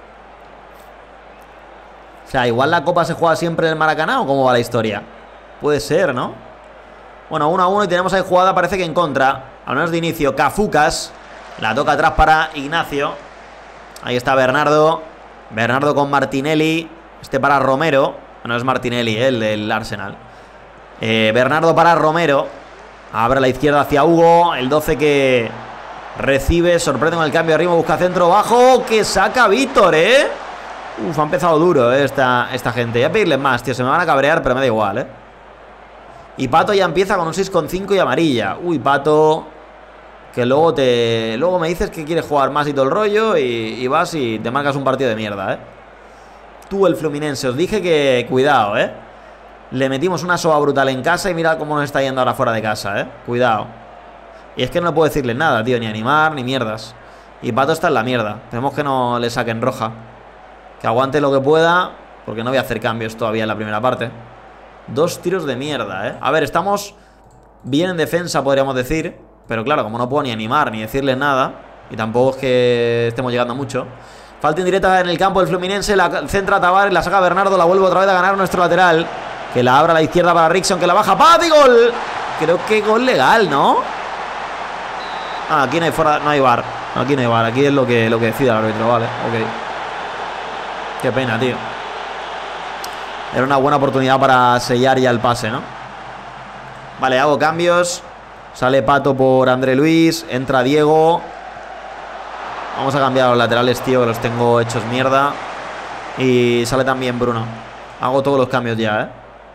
Speaker 1: O sea, igual la Copa se juega siempre en el Maracaná, ¿o cómo va la historia? Puede ser, ¿no? Bueno, 1-1 y tenemos ahí jugada, parece que en contra. Al menos de inicio, Cafucas. La toca atrás para Ignacio. Ahí está Bernardo. Bernardo con Martinelli. Este para Romero. No es Martinelli, el del Arsenal. Bernardo para Romero. Abre a la izquierda hacia Hugo. El 12 que recibe. Sorprende con el cambio de ritmo. Busca centro bajo. Que saca Víctor, Uf, ha empezado duro, esta gente. Voy a pedirles más, tío. Se me van a cabrear, pero me da igual, Y Pato ya empieza con un 6,5 y amarilla. Uy, Pato. Que luego me dices que quieres jugar más y todo el rollo. Y vas y te marcas un partido de mierda, Tú, el Fluminense. Os dije que cuidado, Le metimos una soba brutal en casa y mira cómo nos está yendo ahora fuera de casa, Cuidado. Y es que no puedo decirle nada, tío. Ni animar, ni mierdas. Y Pato está en la mierda. Tenemos que no le saquen roja. Que aguante lo que pueda, porque no voy a hacer cambios todavía en la primera parte. 2 tiros de mierda, A ver, estamos bien en defensa, podríamos decir. Pero claro, como no puedo ni animar, ni decirle nada. Y tampoco es que estemos llegando mucho. Falta indirecta en el campo del Fluminense. La centra Tavares, la saca Bernardo. La vuelve otra vez a ganar nuestro lateral. Que la abra a la izquierda para Rickson, que la baja. ¡Paz y gol! Creo que gol legal, ¿no? Aquí no hay fuera, no hay VAR. Aquí no hay VAR, aquí es lo que decida el árbitro, vale, ok. Qué pena, tío. Era una buena oportunidad para sellar ya el pase, ¿no? Vale, hago cambios. Sale Pato por André Luis. Entra Diego. Vamos a cambiar los laterales, tío, que los tengo hechos mierda. Y sale también Bruno. Hago todos los cambios ya,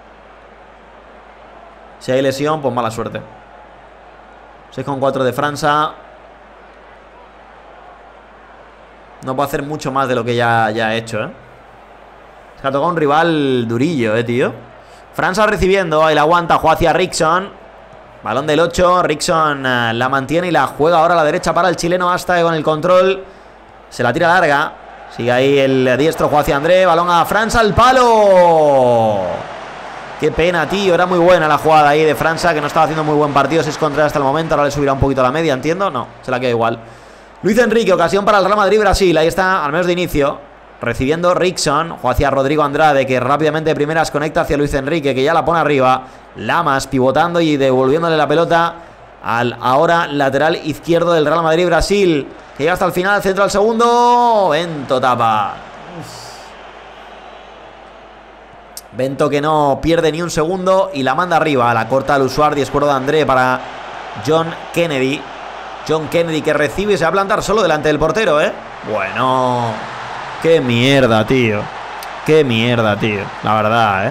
Speaker 1: Si hay lesión, pues mala suerte. 6,4 de França. No puedo hacer mucho más de lo que ya he hecho, Se ha tocado un rival durillo, tío. França recibiendo, ahí la aguanta, juega hacia Rickson. Balón del 8, Rickson la mantiene y la juega ahora a la derecha para el chileno hasta con el control. Se la tira larga. Sigue ahí el diestro, juega hacia André. Balón a França, al palo. Qué pena, tío. Era muy buena la jugada ahí de França, que no estaba haciendo muy buen partido. 6 contra hasta el momento. Ahora le subirá un poquito a la media, entiendo. No, se la queda igual. Luis Enrique, ocasión para el Real Madrid Brasil. Ahí está, al menos de inicio. Recibiendo Rickson. Juega hacia Rodrigo Andrade, que rápidamente de primeras conecta hacia Luis Enrique, que ya la pone arriba. Lamas pivotando y devolviéndole la pelota al ahora lateral izquierdo del Real Madrid Brasil, que llega hasta el final, centro al segundo. Bento tapa. Bento que no pierde ni un segundo y la manda arriba. La corta al Usuardi, escuero de André para John Kennedy. John Kennedy que recibe y se va a plantar solo delante del portero, Bueno. Qué mierda, tío. Qué mierda, tío. La verdad,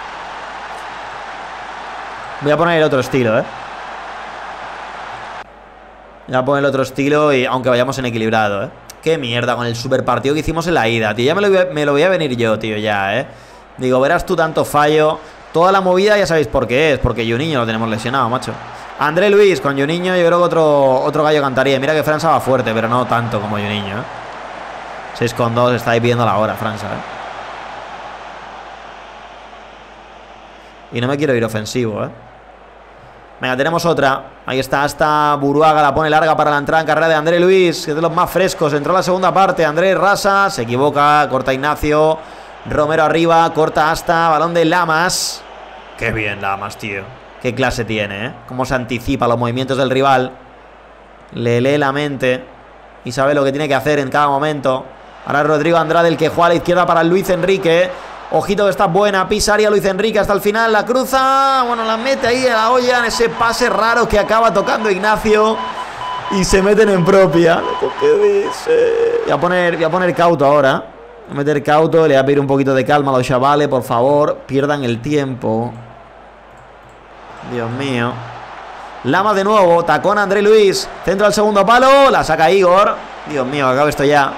Speaker 1: Voy a poner el otro estilo, Voy a poner el otro estilo y aunque vayamos en equilibrado, Qué mierda con el super partido que hicimos en la ida, tío. Ya me lo voy a venir yo, tío, ya, Digo, verás tú tanto fallo. Toda la movida ya sabéis por qué es. Porque Juninho lo tenemos lesionado, macho. André Luis con Juninho, yo creo que otro gallo cantaría. Mira que França va fuerte, pero no tanto como Juninho, 6,2, está ahí pidiendo la hora França, Y no me quiero ir ofensivo, Venga, tenemos otra. Ahí está, hasta Buruaga la pone larga para la entrada en carrera de André Luis, que es de los más frescos. Entró la segunda parte, Andrés Rasa, se equivoca, corta Ignacio. Romero arriba, corta hasta, balón de Lamas. Qué bien Lamas, tío. Qué clase tiene, ¿eh? Cómo se anticipa los movimientos del rival. Le lee la mente y sabe lo que tiene que hacer en cada momento. Ahora Rodrigo Andrade, el que juega a la izquierda para Luis Enrique. Ojito que está buena, pisaría Luis Enrique hasta el final, la cruza, bueno, la mete ahí en la olla en ese pase raro que acaba tocando Ignacio y se meten en propia. ¿Qué dice? Voy a poner cauto ahora. Voy a meter cauto, le voy a pedir un poquito de calma a los chavales, por favor, pierdan el tiempo. Dios mío. Lama de nuevo, tacón a André Luis, centro al segundo palo, la saca Igor. Dios mío, acabo esto ya.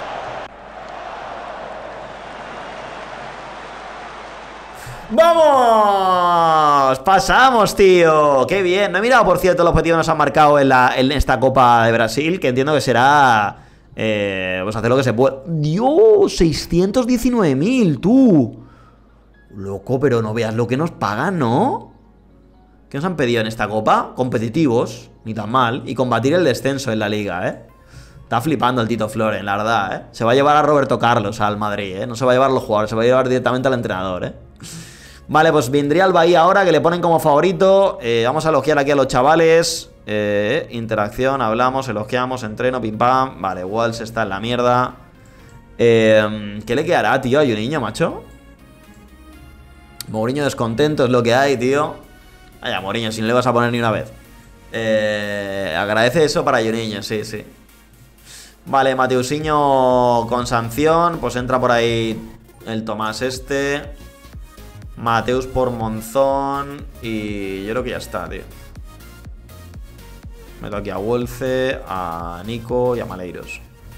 Speaker 1: ¡Vamos! ¡Pasamos, tío! ¡Qué bien! No he mirado, por cierto, el objetivo que nos han marcado en esta Copa de Brasil, que entiendo que será... pues hacer lo que se puede. ¡Dios! 619.000, tú. Loco, pero no veas lo que nos pagan, ¿no? ¿Qué nos han pedido en esta Copa? Competitivos, ni tan mal. Y combatir el descenso en la Liga, ¿eh? Está flipando el Tito Floren, la verdad, ¿eh? Se va a llevar a Roberto Carlos al Madrid, ¿eh? No se va a llevar a los jugadores, se va a llevar directamente al entrenador, ¿eh? Vale, pues vendría el Bahía ahora, que le ponen como favorito. Vamos a elogiar aquí a los chavales. Interacción, hablamos, elogiamos, entreno, pim pam. Vale, Walsh está en la mierda. ¿Qué le quedará, tío, a Juninho, macho? Mourinho descontento es lo que hay, tío. Vaya, Mourinho, si no le vas a poner ni una vez. Agradece eso para Juninho, sí, sí. Vale, Mateusinho con sanción. Pues entra por ahí el Tomás este. Mateus por Monzón. Y yo creo que ya está, tío. Meto aquí a Wolfe, a Nico y a Maleiros.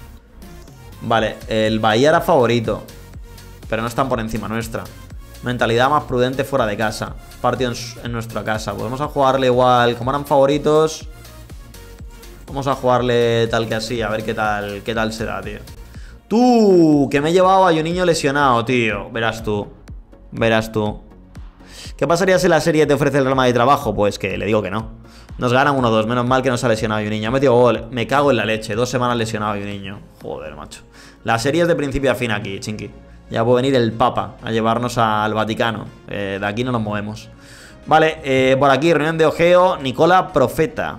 Speaker 1: Vale, el Bahía era favorito, pero no están por encima nuestra. Mentalidad más prudente fuera de casa. Partido en nuestra casa. Podemos a jugarle igual, como eran favoritos. Vamos a jugarle tal que así, a ver qué tal se da, tío. Tú, que me he llevado a Juninho lesionado, tío. Verás tú. Verás tú. ¿Qué pasaría si la serie te ofrece el Real Madrid trabajo? Pues que le digo que no. Nos ganan 1-2. Menos mal que nos ha lesionado Juninho. Ha metido gol. Me cago en la leche. 2 semanas lesionado Juninho. Joder, macho. La serie es de principio a fin aquí, chinqui. Ya puede venir el Papa a llevarnos al Vaticano. De aquí no nos movemos. Vale, por aquí, reunión de ojeo. Nicola Profeta.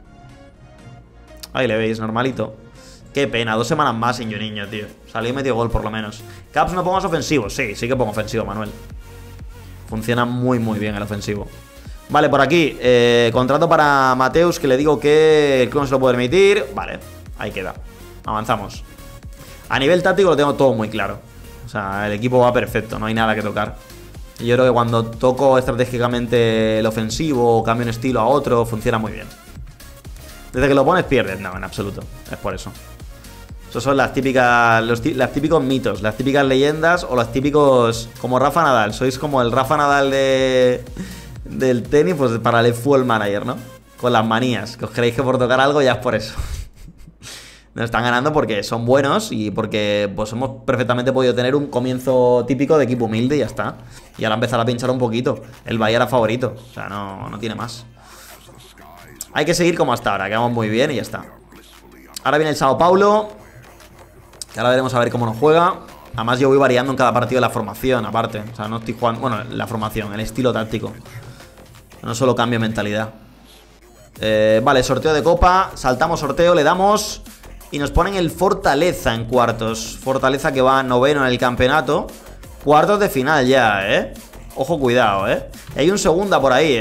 Speaker 1: Ahí le veis, normalito. Qué pena, 2 semanas más sin Juninho, tío. Salió y metió gol por lo menos. Caps, no pongas ofensivo. Sí, sí que pongo ofensivo, Manuel. Funciona muy, muy bien el ofensivo. Vale, por aquí, contrato para Mateus, que le digo que el club no se lo puede permitir. Vale, ahí queda. Avanzamos. A nivel táctico lo tengo todo muy claro. O sea, el equipo va perfecto, no hay nada que tocar. Y yo creo que cuando toco estratégicamente el ofensivo o cambio un estilo a otro, funciona muy bien. Desde que lo pones pierdes, no, en absoluto. Es por eso. Esos son las típicas, los típicos mitos, las típicas leyendas o los típicos, como Rafa Nadal. Sois como el Rafa Nadal del tenis, pues para el Football Manager, ¿no? Con las manías, que os creéis que por tocar algo ya es por eso. Nos están ganando porque son buenos y porque pues hemos perfectamente podido tener un comienzo típico de equipo humilde y ya está. Y ahora empezar a pinchar un poquito. El Bahía era favorito, o sea, no tiene más. Hay que seguir como hasta ahora, quedamos muy bien y ya está. Ahora viene el Sao Paulo, que ahora veremos a ver cómo nos juega. Además yo voy variando en cada partido la formación, aparte. O sea, no estoy jugando... Bueno, la formación, el estilo táctico. No solo cambio mentalidad. Vale, sorteo de copa. Saltamos sorteo, le damos... Y nos ponen el Fortaleza en cuartos. Fortaleza que va noveno en el campeonato. Cuartos de final ya, Ojo, cuidado, Y hay un segunda por ahí,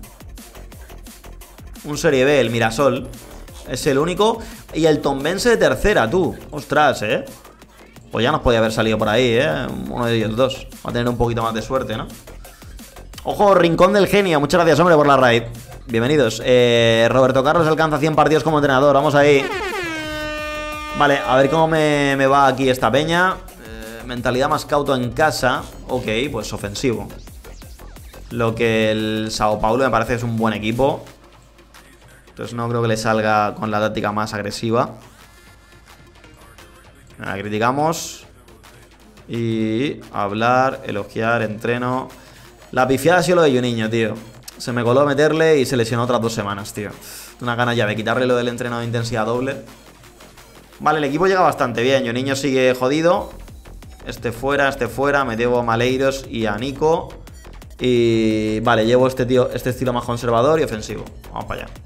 Speaker 1: Un Serie B, el Mirasol. Es el único. Y el Tombense de tercera, tú. Ostras, Pues ya nos podía haber salido por ahí, Uno de ellos dos. Va a tener un poquito más de suerte, ¿no? Ojo, Rincón del Genio. Muchas gracias, hombre, por la raid. Bienvenidos. Roberto Carlos alcanza 100 partidos como entrenador. Vamos ahí. Vale, a ver cómo me va aquí esta peña. Mentalidad más cauto en casa. Ok, pues ofensivo. Lo que el Sao Paulo me parece es un buen equipo. Entonces no creo que le salga con la táctica más agresiva. La criticamos. Y hablar, elogiar, entreno. La pifiada ha sido lo de Juninho, tío. Se me coló meterle y se lesionó otras 2 semanas, tío. Una gana ya de quitarle lo del entreno de intensidad doble. Vale, el equipo llega bastante bien. Yoniño sigue jodido. Este fuera. Me llevo a Maleiros y a Nico. Y vale, llevo este estilo más conservador y ofensivo. Vamos para allá.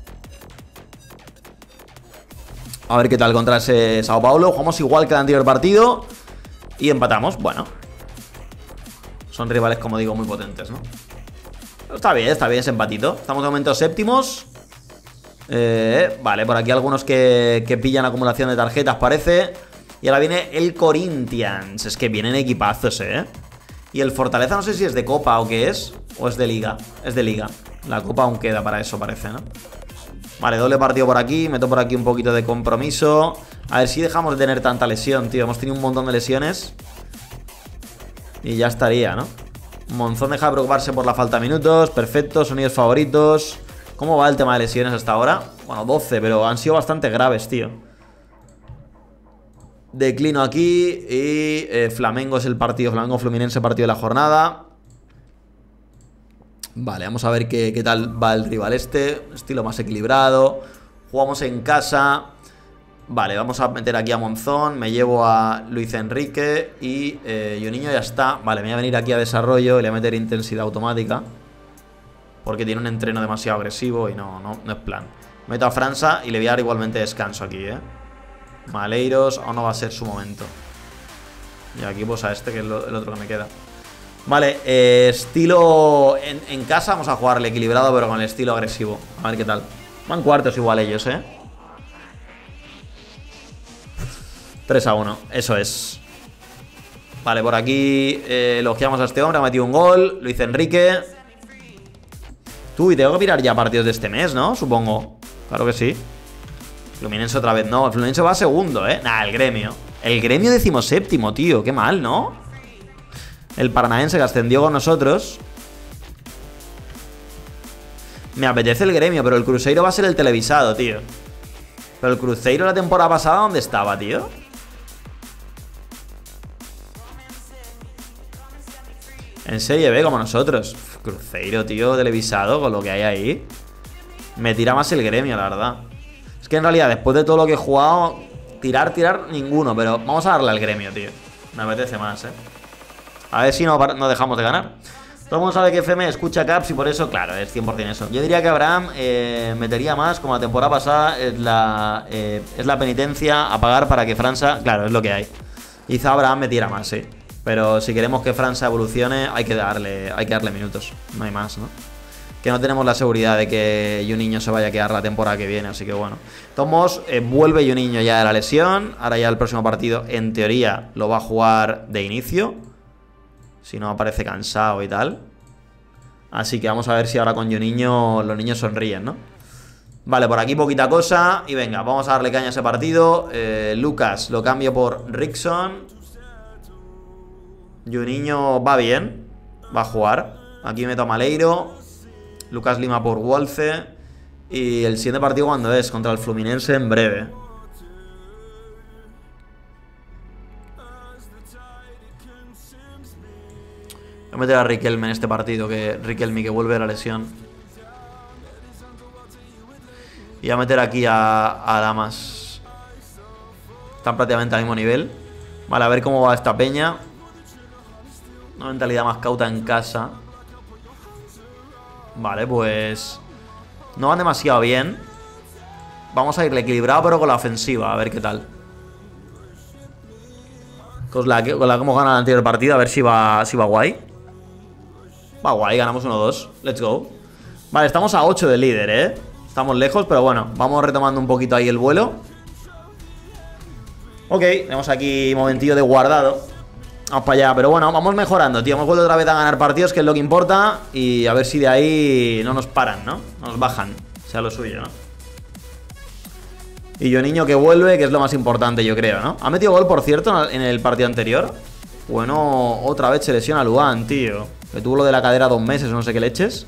Speaker 1: A ver qué tal contra ese Sao Paulo. Jugamos igual que el anterior partido y empatamos, bueno. Son rivales, como digo, muy potentes, ¿no? Pero está bien ese empatito. Estamos de momento séptimos. Vale, por aquí algunos que pillan acumulación de tarjetas, parece. Y ahora viene el Corinthians. Es que vienen equipazos, Y el Fortaleza no sé si es de Copa o qué es. O es de Liga. Es de Liga. La Copa aún queda para eso, parece, ¿no? Vale, doble partido por aquí. Meto por aquí un poquito de compromiso. A ver si dejamos de tener tanta lesión, tío. Hemos tenido un montón de lesiones. Y ya estaría, ¿no? Monzón deja de preocuparse por la falta de minutos. Perfecto, sonidos favoritos. ¿Cómo va el tema de lesiones hasta ahora? Bueno, 12, pero han sido bastante graves, tío. Declino aquí. Y Flamengo es el partido. Flamengo-Fluminense, partido de la jornada. Vale, vamos a ver qué tal va el rival este. Estilo más equilibrado. Jugamos en casa. Vale, vamos a meter aquí a Monzón. Me llevo a Luis Enrique. Y Juninho ya está. Vale, me voy a venir aquí a desarrollo. Y le voy a meter intensidad automática. Porque tiene un entreno demasiado agresivo. Y no es plan. Meto a França y le voy a dar igualmente descanso aquí, Maleiros, aún no va a ser su momento. Y aquí pues a este, que es el otro que me queda. Vale, estilo en casa vamos a jugarle equilibrado, pero con el estilo agresivo. A ver qué tal. Van cuartos igual ellos, 3-1, eso es. Vale, por aquí elogiamos a este hombre, ha metido un gol. Luis Enrique. Tú, y tengo que mirar ya partidos de este mes, ¿no? Supongo. Claro que sí. Fluminense otra vez no. El Fluminense va a segundo, Nah, el Gremio. El Gremio 17º, tío. Qué mal, ¿no? El Paranaense que ascendió con nosotros. Me apetece el Gremio, pero el Cruzeiro va a ser el televisado, tío. Pero el Cruzeiro la temporada pasada, ¿dónde estaba, tío? En Serie B como nosotros. Cruzeiro, tío, televisado, con lo que hay ahí. Me tira más el Gremio, la verdad. Es que en realidad, después de todo lo que he jugado, tirar, ninguno. Pero vamos a darle al Gremio, tío. Me apetece más, A ver si no dejamos de ganar. Todo el mundo sabe que FM escucha Caps y por eso, claro, es 100% eso. Yo diría que Abraham metería más, como la temporada pasada, es la penitencia a pagar para que França, claro, es lo que hay. Quizá Abraham metiera más, sí. Pero si queremos que França evolucione, hay que darle minutos. No hay más, ¿no? Que no tenemos la seguridad de que Juninho se vaya a quedar la temporada que viene, así que bueno. Tomos, vuelve Juninho ya de la lesión. Ahora ya el próximo partido, en teoría, lo va a jugar de inicio. Si no aparece cansado y tal. Así que vamos a ver si ahora con Juninho los niños sonríen, ¿no? Vale, por aquí poquita cosa. Y venga, vamos a darle caña a ese partido. Lucas lo cambio por Rickson. Juninho va bien. Va a jugar. Aquí meto a Maleiro. Lucas Lima por Wolfe. Y el siguiente partido, ¿cuándo es? Contra el Fluminense en breve. Voy a meter a Riquelme en este partido, que Riquelme que vuelve de la lesión. Y voy a meter aquí a Damas. Están prácticamente al mismo nivel. Vale, a ver cómo va esta peña. Una mentalidad más cauta en casa. Vale, pues no van demasiado bien. Vamos a irle equilibrado, pero con la ofensiva. A ver qué tal. Con la que hemos ganado el anterior partido. A ver si va guay. Va guay, ganamos 1-2. Let's go. Vale, estamos a 8 del líder, Estamos lejos, pero bueno, vamos retomando un poquito ahí el vuelo. Ok, tenemos aquí un momentillo de guardado. Vamos para allá, pero bueno, vamos mejorando, tío. Hemos vuelto otra vez a ganar partidos, que es lo que importa. Y a ver si de ahí no nos paran, ¿no? Nos bajan, sea lo suyo, ¿no? Y Juninho que vuelve, que es lo más importante, yo creo, ¿no? Ha metido gol, por cierto, en el partido anterior. Bueno, otra vez se lesiona Luan, tío. Que tuvo lo de la cadera 2 meses, no sé qué leches.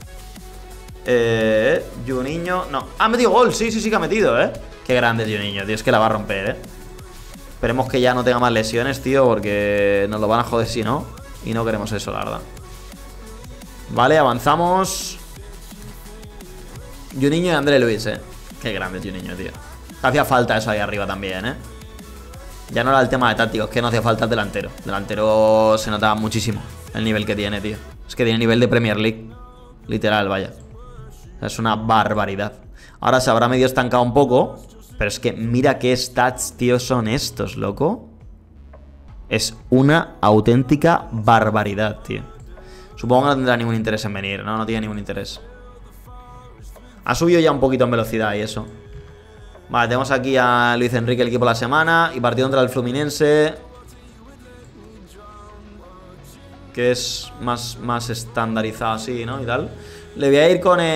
Speaker 1: Juninho, no. Ha metido gol, sí que ha metido, Qué grande es Juninho, tío, es que la va a romper, Esperemos que ya no tenga más lesiones, tío, porque nos lo van a joder si no. Y no queremos eso, la verdad. Vale, avanzamos. Juninho y André Luis, Qué grande Juninho, tío. Hacía falta eso ahí arriba también, Ya no era el tema de tácticos, que no hacía falta el delantero. El delantero se notaba muchísimo el nivel que tiene, tío. Es que tiene nivel de Premier League. Literal, vaya. O sea, es una barbaridad. Ahora se habrá medio estancado un poco. Pero es que mira qué stats, tío, son estos, loco. Es una auténtica barbaridad, tío. Supongo que no tendrá ningún interés en venir, ¿no? No tiene ningún interés. Ha subido ya un poquito en velocidad y eso. Vale, tenemos aquí a Luis Enrique, el equipo de la semana. Y partido contra el Fluminense, que es más estandarizado así, ¿no? Y tal. Le voy a ir con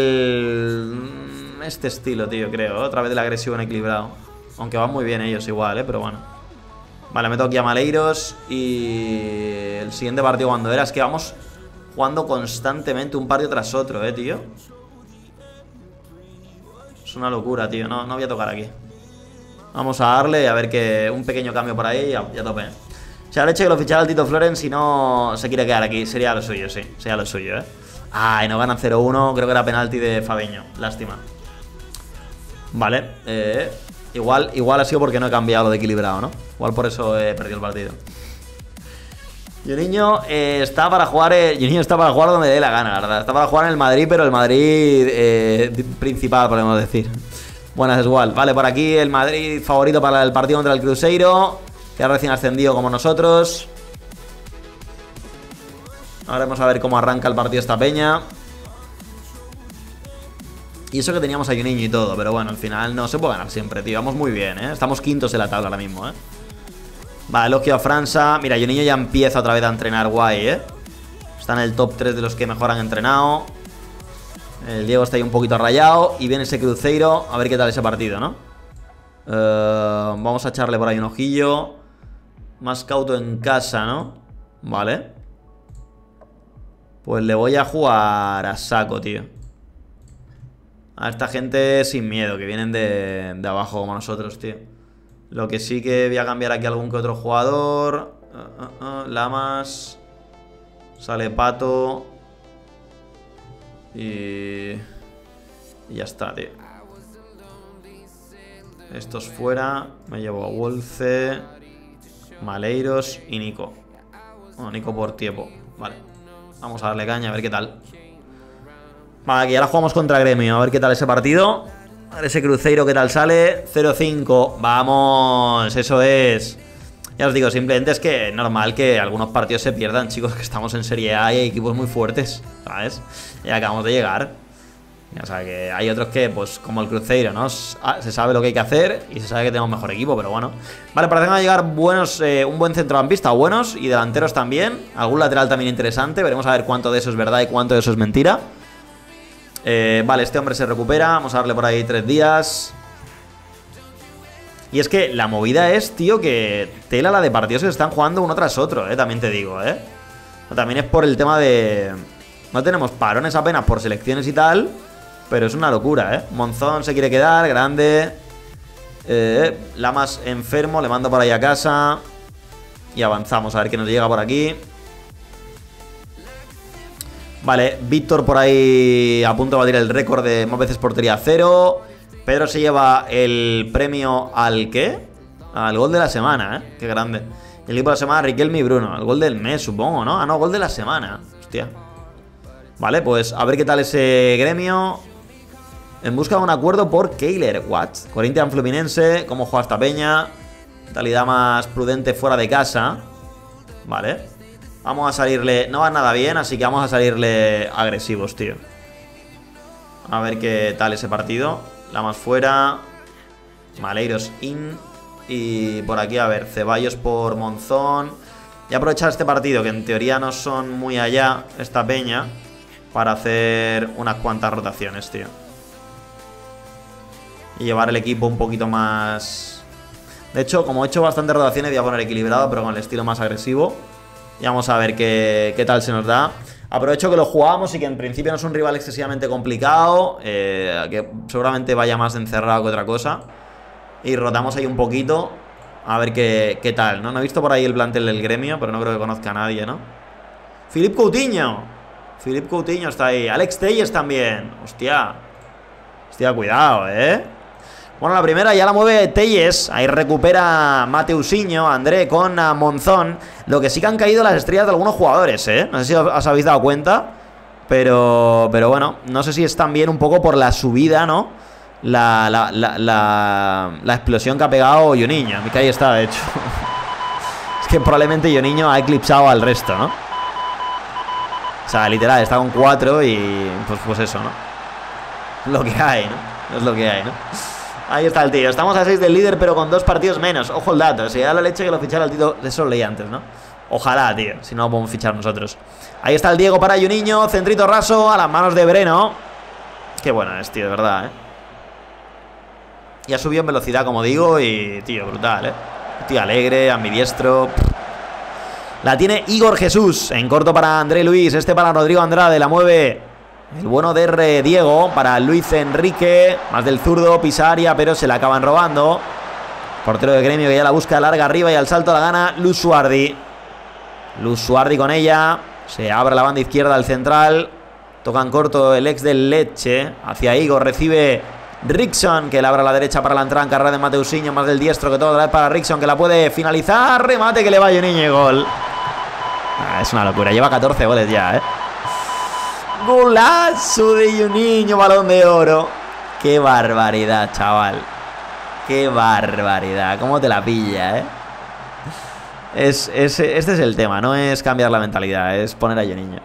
Speaker 1: este estilo, tío, creo. Otra vez el agresivo en equilibrado. Aunque van muy bien ellos igual, pero bueno. Vale, meto aquí a Maleiros. Y el siguiente partido cuando era. Es que vamos jugando constantemente un partido tras otro, tío. Es una locura, tío. No voy a tocar aquí. Vamos a darle a ver que un pequeño cambio por ahí y a tope. O sea, leche que lo fichara el Tito Floren si no se quiere quedar aquí. Sería lo suyo, sí. Sería lo suyo, Ay, no ganan 0-1. Creo que era penalti de Fabeño. Lástima. Vale. Igual ha sido porque no he cambiado lo de equilibrado, ¿no? Igual por eso he perdido el partido. Juninho está para jugar. Juninho está para jugar donde le dé la gana, la verdad. Está para jugar en el Madrid, pero el Madrid principal, podemos decir. Buenas, igual. Vale, por aquí el Madrid favorito para el partido contra el Cruzeiro, que ha recién ascendido como nosotros. Ahora vamos a ver cómo arranca el partido esta peña. Y eso que teníamos a Juninho y todo, pero bueno, al final no se puede ganar siempre, tío. Vamos muy bien, Estamos quintos en la tabla ahora mismo, Vale, elogio a França. Mira, Juninho ya empieza otra vez a entrenar guay, Está en el top 3 de los que mejor han entrenado. El Diego está ahí un poquito rayado. Y viene ese Cruzeiro. A ver qué tal ese partido, ¿no? Vamos a echarle por ahí un ojillo. Más cauto en casa, ¿no? Vale. Pues le voy a jugar a saco, tío. A esta gente sin miedo, que vienen de abajo como nosotros, tío. Lo que sí que voy a cambiar aquí algún que otro jugador. Lamas. Sale Pato. Y ya está, tío. Estos fuera. Me llevo a Wolfe, Maleiros y Nico. Bueno, Nico por tiempo. Vale. Vamos a darle caña, a ver qué tal. Vale, aquí ahora jugamos contra Gremio. A ver qué tal ese partido. A ver ese Cruzeiro qué tal sale. 0-5. Vamos, eso es. Ya os digo, simplemente es que es normal que algunos partidos se pierdan, chicos, que estamos en Serie A y hay equipos muy fuertes, ¿sabes? Y acabamos de llegar. O sea, que hay otros que, pues, como el Cruzeiro, ¿no? Se sabe lo que hay que hacer y se sabe que tenemos mejor equipo, pero bueno. Vale, parece que van a llegar buenos, un buen centrocampista, buenos, y delanteros también. Algún lateral también interesante. Veremos a ver cuánto de eso es verdad y cuánto de eso es mentira. Vale, este hombre se recupera. Vamos a darle por ahí 3 días. Y es que la movida es, tío, que tela la de partidos que se están jugando uno tras otro, también te digo, También es por el tema de... No tenemos parones apenas por selecciones y tal, pero es una locura, Monzón se quiere quedar, grande. Lamas enfermo, le mando por ahí a casa. Y avanzamos, a ver qué nos llega por aquí. Vale, Víctor por ahí a punto de batir el récord de más veces portería cero. Pedro se lleva el premio al ¿qué? Al gol de la semana, Qué grande. El equipo de la semana, Riquelme y Bruno. El gol del mes, supongo, ¿no? Ah, no, gol de la semana. Hostia. Vale, pues a ver qué tal ese Gremio. En busca de un acuerdo por Keiler. What? Corinthians Fluminense. ¿Cómo juega esta peña? Mentalidad más prudente fuera de casa. Vale. Vamos a salirle... No va nada bien, así que vamos a salirle agresivos, tío. A ver qué tal ese partido. Lamas fuera. Maleiros in. Y por aquí, a ver, Ceballos por Monzón. Y aprovechar este partido, que en teoría no son muy allá, esta peña, para hacer unas cuantas rotaciones, tío. Y llevar el equipo un poquito más... De hecho, como he hecho bastantes rotaciones, voy a poner equilibrado, pero con el estilo más agresivo. Y vamos a ver qué tal se nos da. Aprovecho que lo jugamos y que en principio no es un rival excesivamente complicado, que seguramente vaya más encerrado que otra cosa. Y rotamos ahí un poquito, a ver qué tal, ¿no? No he visto por ahí el plantel del Gremio, pero no creo que conozca a nadie, ¿no? Philippe Coutinho. Philippe Coutinho está ahí. Alex Telles también. Hostia. Hostia, cuidado, Bueno, la primera ya la mueve Telles. Ahí recupera Mateusinho, André con Monzón. Lo que sí que han caído las estrellas de algunos jugadores, No sé si os habéis dado cuenta. Pero bueno, no sé si es también un poco por la subida, ¿no? La explosión que ha pegado Juninho. Que ahí está, de hecho. Es que probablemente Juninho ha eclipsado al resto, ¿no? O sea, literal, está con 4 y pues eso, ¿no? Lo que hay, ¿no? Es lo que hay, ¿no? Ahí está el tío. Estamos a 6 del líder, pero con 2 partidos menos. Ojo el dato. Si da la leche que lo fichara el tío. Eso lo leí antes, ¿no? Ojalá, tío. Si no lo podemos fichar nosotros. Ahí está el Diego para Juninho. Centrito raso a las manos de Breno. Qué bueno es, tío, de verdad, Ya subió en velocidad, como digo. Y, tío, brutal, Tío alegre, ambidiestro. La tiene Igor Jesús. En corto para André Luis. Este para Rodrigo Andrade. La mueve el bueno de Diego para Luis Enrique. Más del zurdo, pisa área, pero se la acaban robando. Portero de Gremio que ya la busca larga arriba y al salto la gana Lusuardi. Lusuardi con ella. Se abre la banda izquierda al central. Toca en corto el ex del Lecce. Hacia Igor recibe Rickson, que la abre a la derecha para la entrada en carrera de Mateusinho. Más del diestro que todo otra vez para Rickson, que la puede finalizar. Remate que le va a Juninho y gol. Es una locura. Lleva 14 goles ya, Golazo de Juninho, balón de oro. Qué barbaridad, chaval. Qué barbaridad. Cómo te la pilla, Este es el tema. No es cambiar la mentalidad, es poner a Juninho.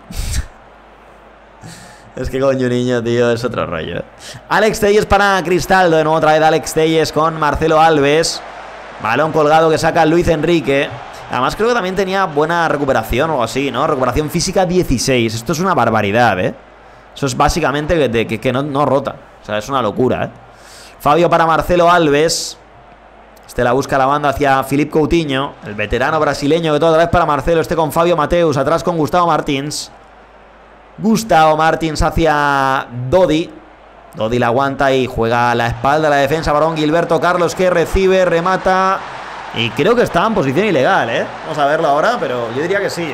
Speaker 1: Es que con Juninho, tío, es otro rollo. Alex Telles para Cristaldo. De nuevo otra vez Alex Telles con Marcelo Alves. Balón colgado que saca Luis Enrique. Además creo que también tenía buena recuperación o algo así, ¿no? Recuperación física 16. Esto es una barbaridad, Eso es básicamente que no rota. O sea, es una locura, Fabio para Marcelo Alves. Este la busca la banda hacia Philippe Coutinho. El veterano brasileño que toda vez para Marcelo. Este con Fabio Mateus. Atrás con Gustavo Martins. Gustavo Martins hacia Dodi. Dodi la aguanta y juega a la espalda de la defensa. Varón Gilberto Carlos que recibe, remata. Y creo que está en posición ilegal, Vamos a verlo ahora, pero yo diría que sí,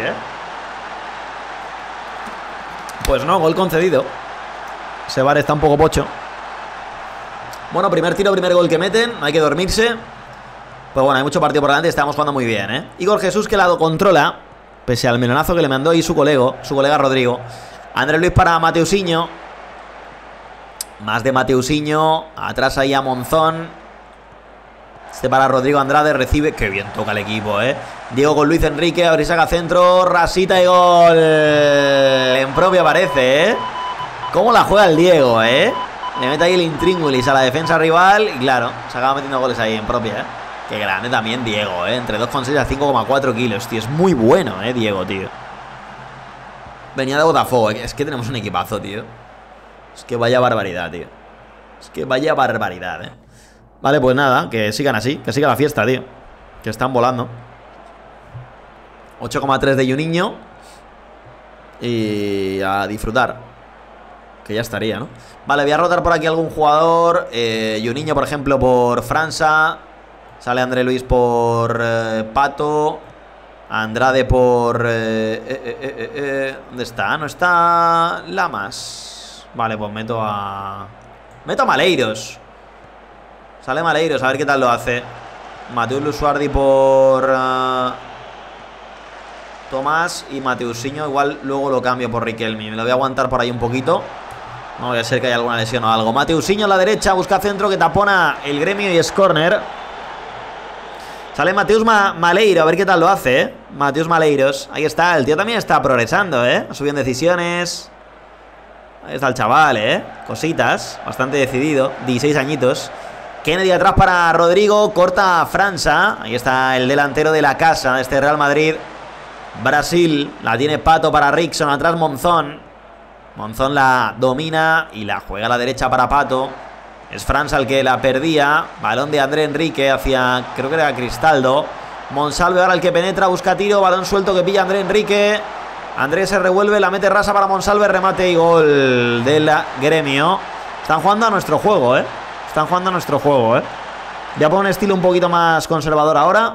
Speaker 1: Pues no, gol concedido. Ese VAR está un poco pocho. Bueno, primer tiro, primer gol que meten. No hay que dormirse. Pues bueno, hay mucho partido por delante y estamos jugando muy bien, Igor Jesús que la controla, pese al melonazo que le mandó ahí su colega Rodrigo. André Luis para Mateusinho. Más de Mateusinho. Atrás ahí a Monzón. Este para Rodrigo Andrade, recibe. Qué bien toca el equipo, Diego con Luis Enrique, abre y saca centro, rasita y gol. En propia parece, Cómo la juega el Diego, Le mete ahí el intríngulis a la defensa rival. Y claro, se acaba metiendo goles ahí en propia, Qué grande también Diego, Entre 2,6 a 5,4 kilos, tío. Es muy bueno, Diego, tío. Venía de Botafogo, Es que tenemos un equipazo, tío. Es que vaya barbaridad, tío. Es que vaya barbaridad, Vale, pues nada, que sigan así. Que siga la fiesta, tío. Que están volando. 8,3 de Juninho. Y a disfrutar. Que ya estaría, ¿no? Vale, voy a rotar por aquí algún jugador. Juninho, por ejemplo, por França. Sale André Luis por Pato. Andrade por... ¿dónde está? No está Lamas. Vale, pues meto a Maleiros. Sale Maleiros, a ver qué tal lo hace. Mateus Lusuardi por Tomás. Y Mateusinho igual luego lo cambio por Riquelme. Me lo voy a aguantar por ahí un poquito. No voy a ser que haya alguna lesión o algo. Mateusinho a la derecha, busca centro que tapona el Gremio y es córner. Sale Mateus Maleiro, a ver qué tal lo hace, Mateus Maleiros. Ahí está, el tío también está progresando, Subiendo decisiones. Ahí está el chaval, Cositas, bastante decidido. 16 añitos. Kennedy atrás para Rodrigo, corta França. Ahí está el delantero de la casa de este Real Madrid. Brasil, la tiene Pato para Rickson, atrás Monzón. Monzón la domina y la juega a la derecha para Pato. Es França el que la perdía. Balón de André Enrique hacia, creo que era Cristaldo. Monsalve ahora el que penetra, busca tiro. Balón suelto que pilla André Enrique. André se revuelve, la mete rasa para Monsalve. Remate y gol del Gremio. Están jugando a nuestro juego, Están jugando a nuestro juego, Voy a poner un estilo un poquito más conservador ahora.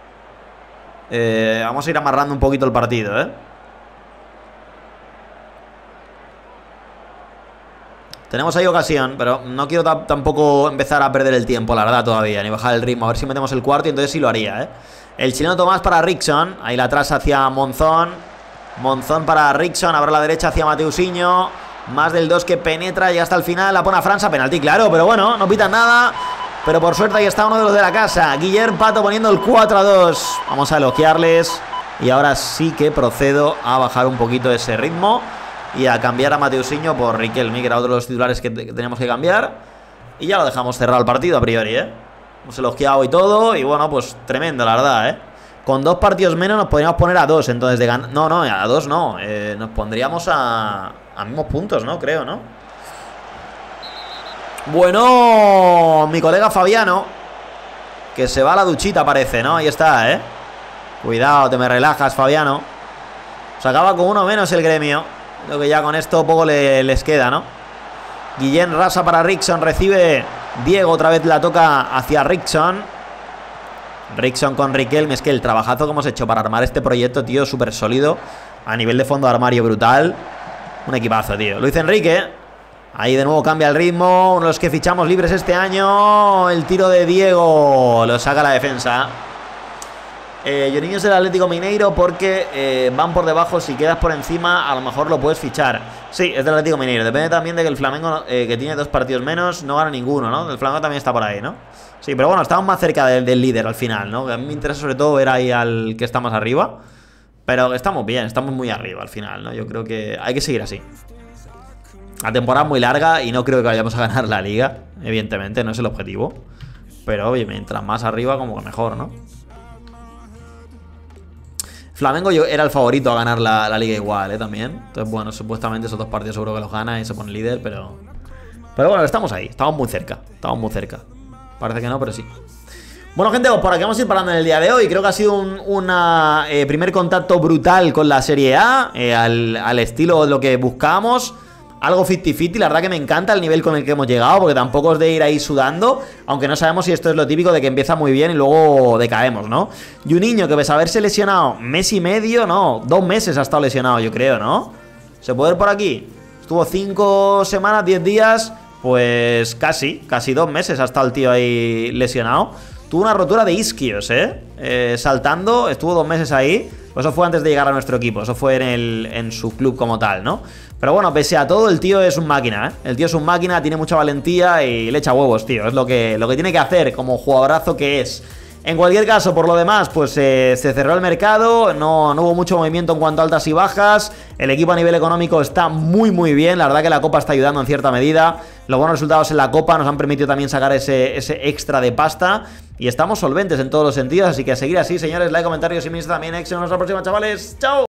Speaker 1: Vamos a ir amarrando un poquito el partido, Tenemos ahí ocasión, pero no quiero tampoco empezar a perder el tiempo, la verdad, todavía, ni bajar el ritmo. A ver si metemos el cuarto y entonces sí lo haría, ¿eh? El chileno Tomás para Rickson. Ahí la atrás hacia Monzón. Monzón para Rickson. Abre la derecha hacia Mateusinho. Más del 2 que penetra y hasta el final la pone a França. Penalti, claro, pero bueno, no pitan nada. Pero por suerte ahí está uno de los de la casa. Guillermo Pato poniendo el 4-2. Vamos a elogiarles. Y ahora sí que procedo a bajar un poquito ese ritmo y a cambiar a Mateusinho por Riquelme, que era otro de los titulares que teníamos que cambiar. Y ya lo dejamos cerrado el partido a priori, ¿eh? Hemos elogiado y todo. Y bueno, pues tremendo, la verdad, ¿eh? Con 2 partidos menos nos podríamos poner a 2. Entonces de ganar... No, a 2 no. Nos pondríamos a mismos puntos, ¿no? Creo, ¿no? Bueno, mi colega Fabiano, que se va a la duchita parece, ¿no? Ahí está, ¿eh? Cuidado, te me relajas, Fabiano. Se acaba con uno menos el gremio. Creo que ya con esto poco les queda, ¿no? Guillén rasa para Rickson. Recibe Diego, otra vez la toca hacia Rickson. Rickson con Riquelme. Es que el trabajazo que hemos hecho para armar este proyecto, tío, súper sólido. A nivel de fondo de armario brutal. Un equipazo, tío. Luis Enrique. Ahí de nuevo cambia el ritmo. Uno de los que fichamos libres este año. El tiro de Diego. Lo saca la defensa. Juninho es del Atlético Mineiro porque van por debajo. Si quedas por encima, a lo mejor lo puedes fichar. Sí, es del Atlético Mineiro. Depende también de que el Flamengo, que tiene 2 partidos menos, no gana ninguno, ¿no? El Flamengo también está por ahí, ¿no? Sí, pero bueno, estamos más cerca del líder al final, ¿no? Que a mí me interesa sobre todo ver ahí al que está más arriba. Pero estamos bien, estamos muy arriba al final, ¿no? Yo creo que hay que seguir así. La temporada es muy larga y no creo que vayamos a ganar la liga. Evidentemente, no es el objetivo. Pero oye, mientras más arriba, como que mejor, ¿no? Flamengo yo era el favorito a ganar la liga igual, también. Entonces, bueno, supuestamente esos 2 partidos seguro que los gana y se pone líder, pero bueno, estamos ahí, estamos muy cerca. Parece que no, pero sí. Bueno, gente, pues por aquí vamos a ir parando en el día de hoy. Creo que ha sido un primer contacto brutal con la Serie A, al estilo de lo que buscábamos. Algo 50-50, la verdad que me encanta el nivel con el que hemos llegado, porque tampoco es de ir ahí sudando, aunque no sabemos si esto es lo típico de que empieza muy bien y luego decaemos, ¿no? Juninho, que pese a haberse lesionado mes y medio, no, 2 meses ha estado lesionado, yo creo, ¿no? ¿Se puede ver por aquí? Estuvo 5 semanas, 10 días, pues casi 2 meses ha estado el tío ahí lesionado. Tuvo una rotura de isquios, saltando, estuvo 2 meses ahí. Pues eso fue antes de llegar a nuestro equipo, eso fue en su club como tal, ¿no? Pero bueno, pese a todo, el tío es un máquina, ¿eh? El tío es un máquina, tiene mucha valentía y le echa huevos, tío. Es lo que tiene que hacer como jugadorazo que es. En cualquier caso, por lo demás, pues se cerró el mercado, no hubo mucho movimiento en cuanto a altas y bajas. El equipo a nivel económico está muy bien, la verdad que la Copa está ayudando en cierta medida. Los buenos resultados en la Copa nos han permitido también sacar ese extra de pasta. Y estamos solventes en todos los sentidos, así que a seguir así, señores. Like, comentarios y me también. Éxito en nuestra próxima, chavales. ¡Chao!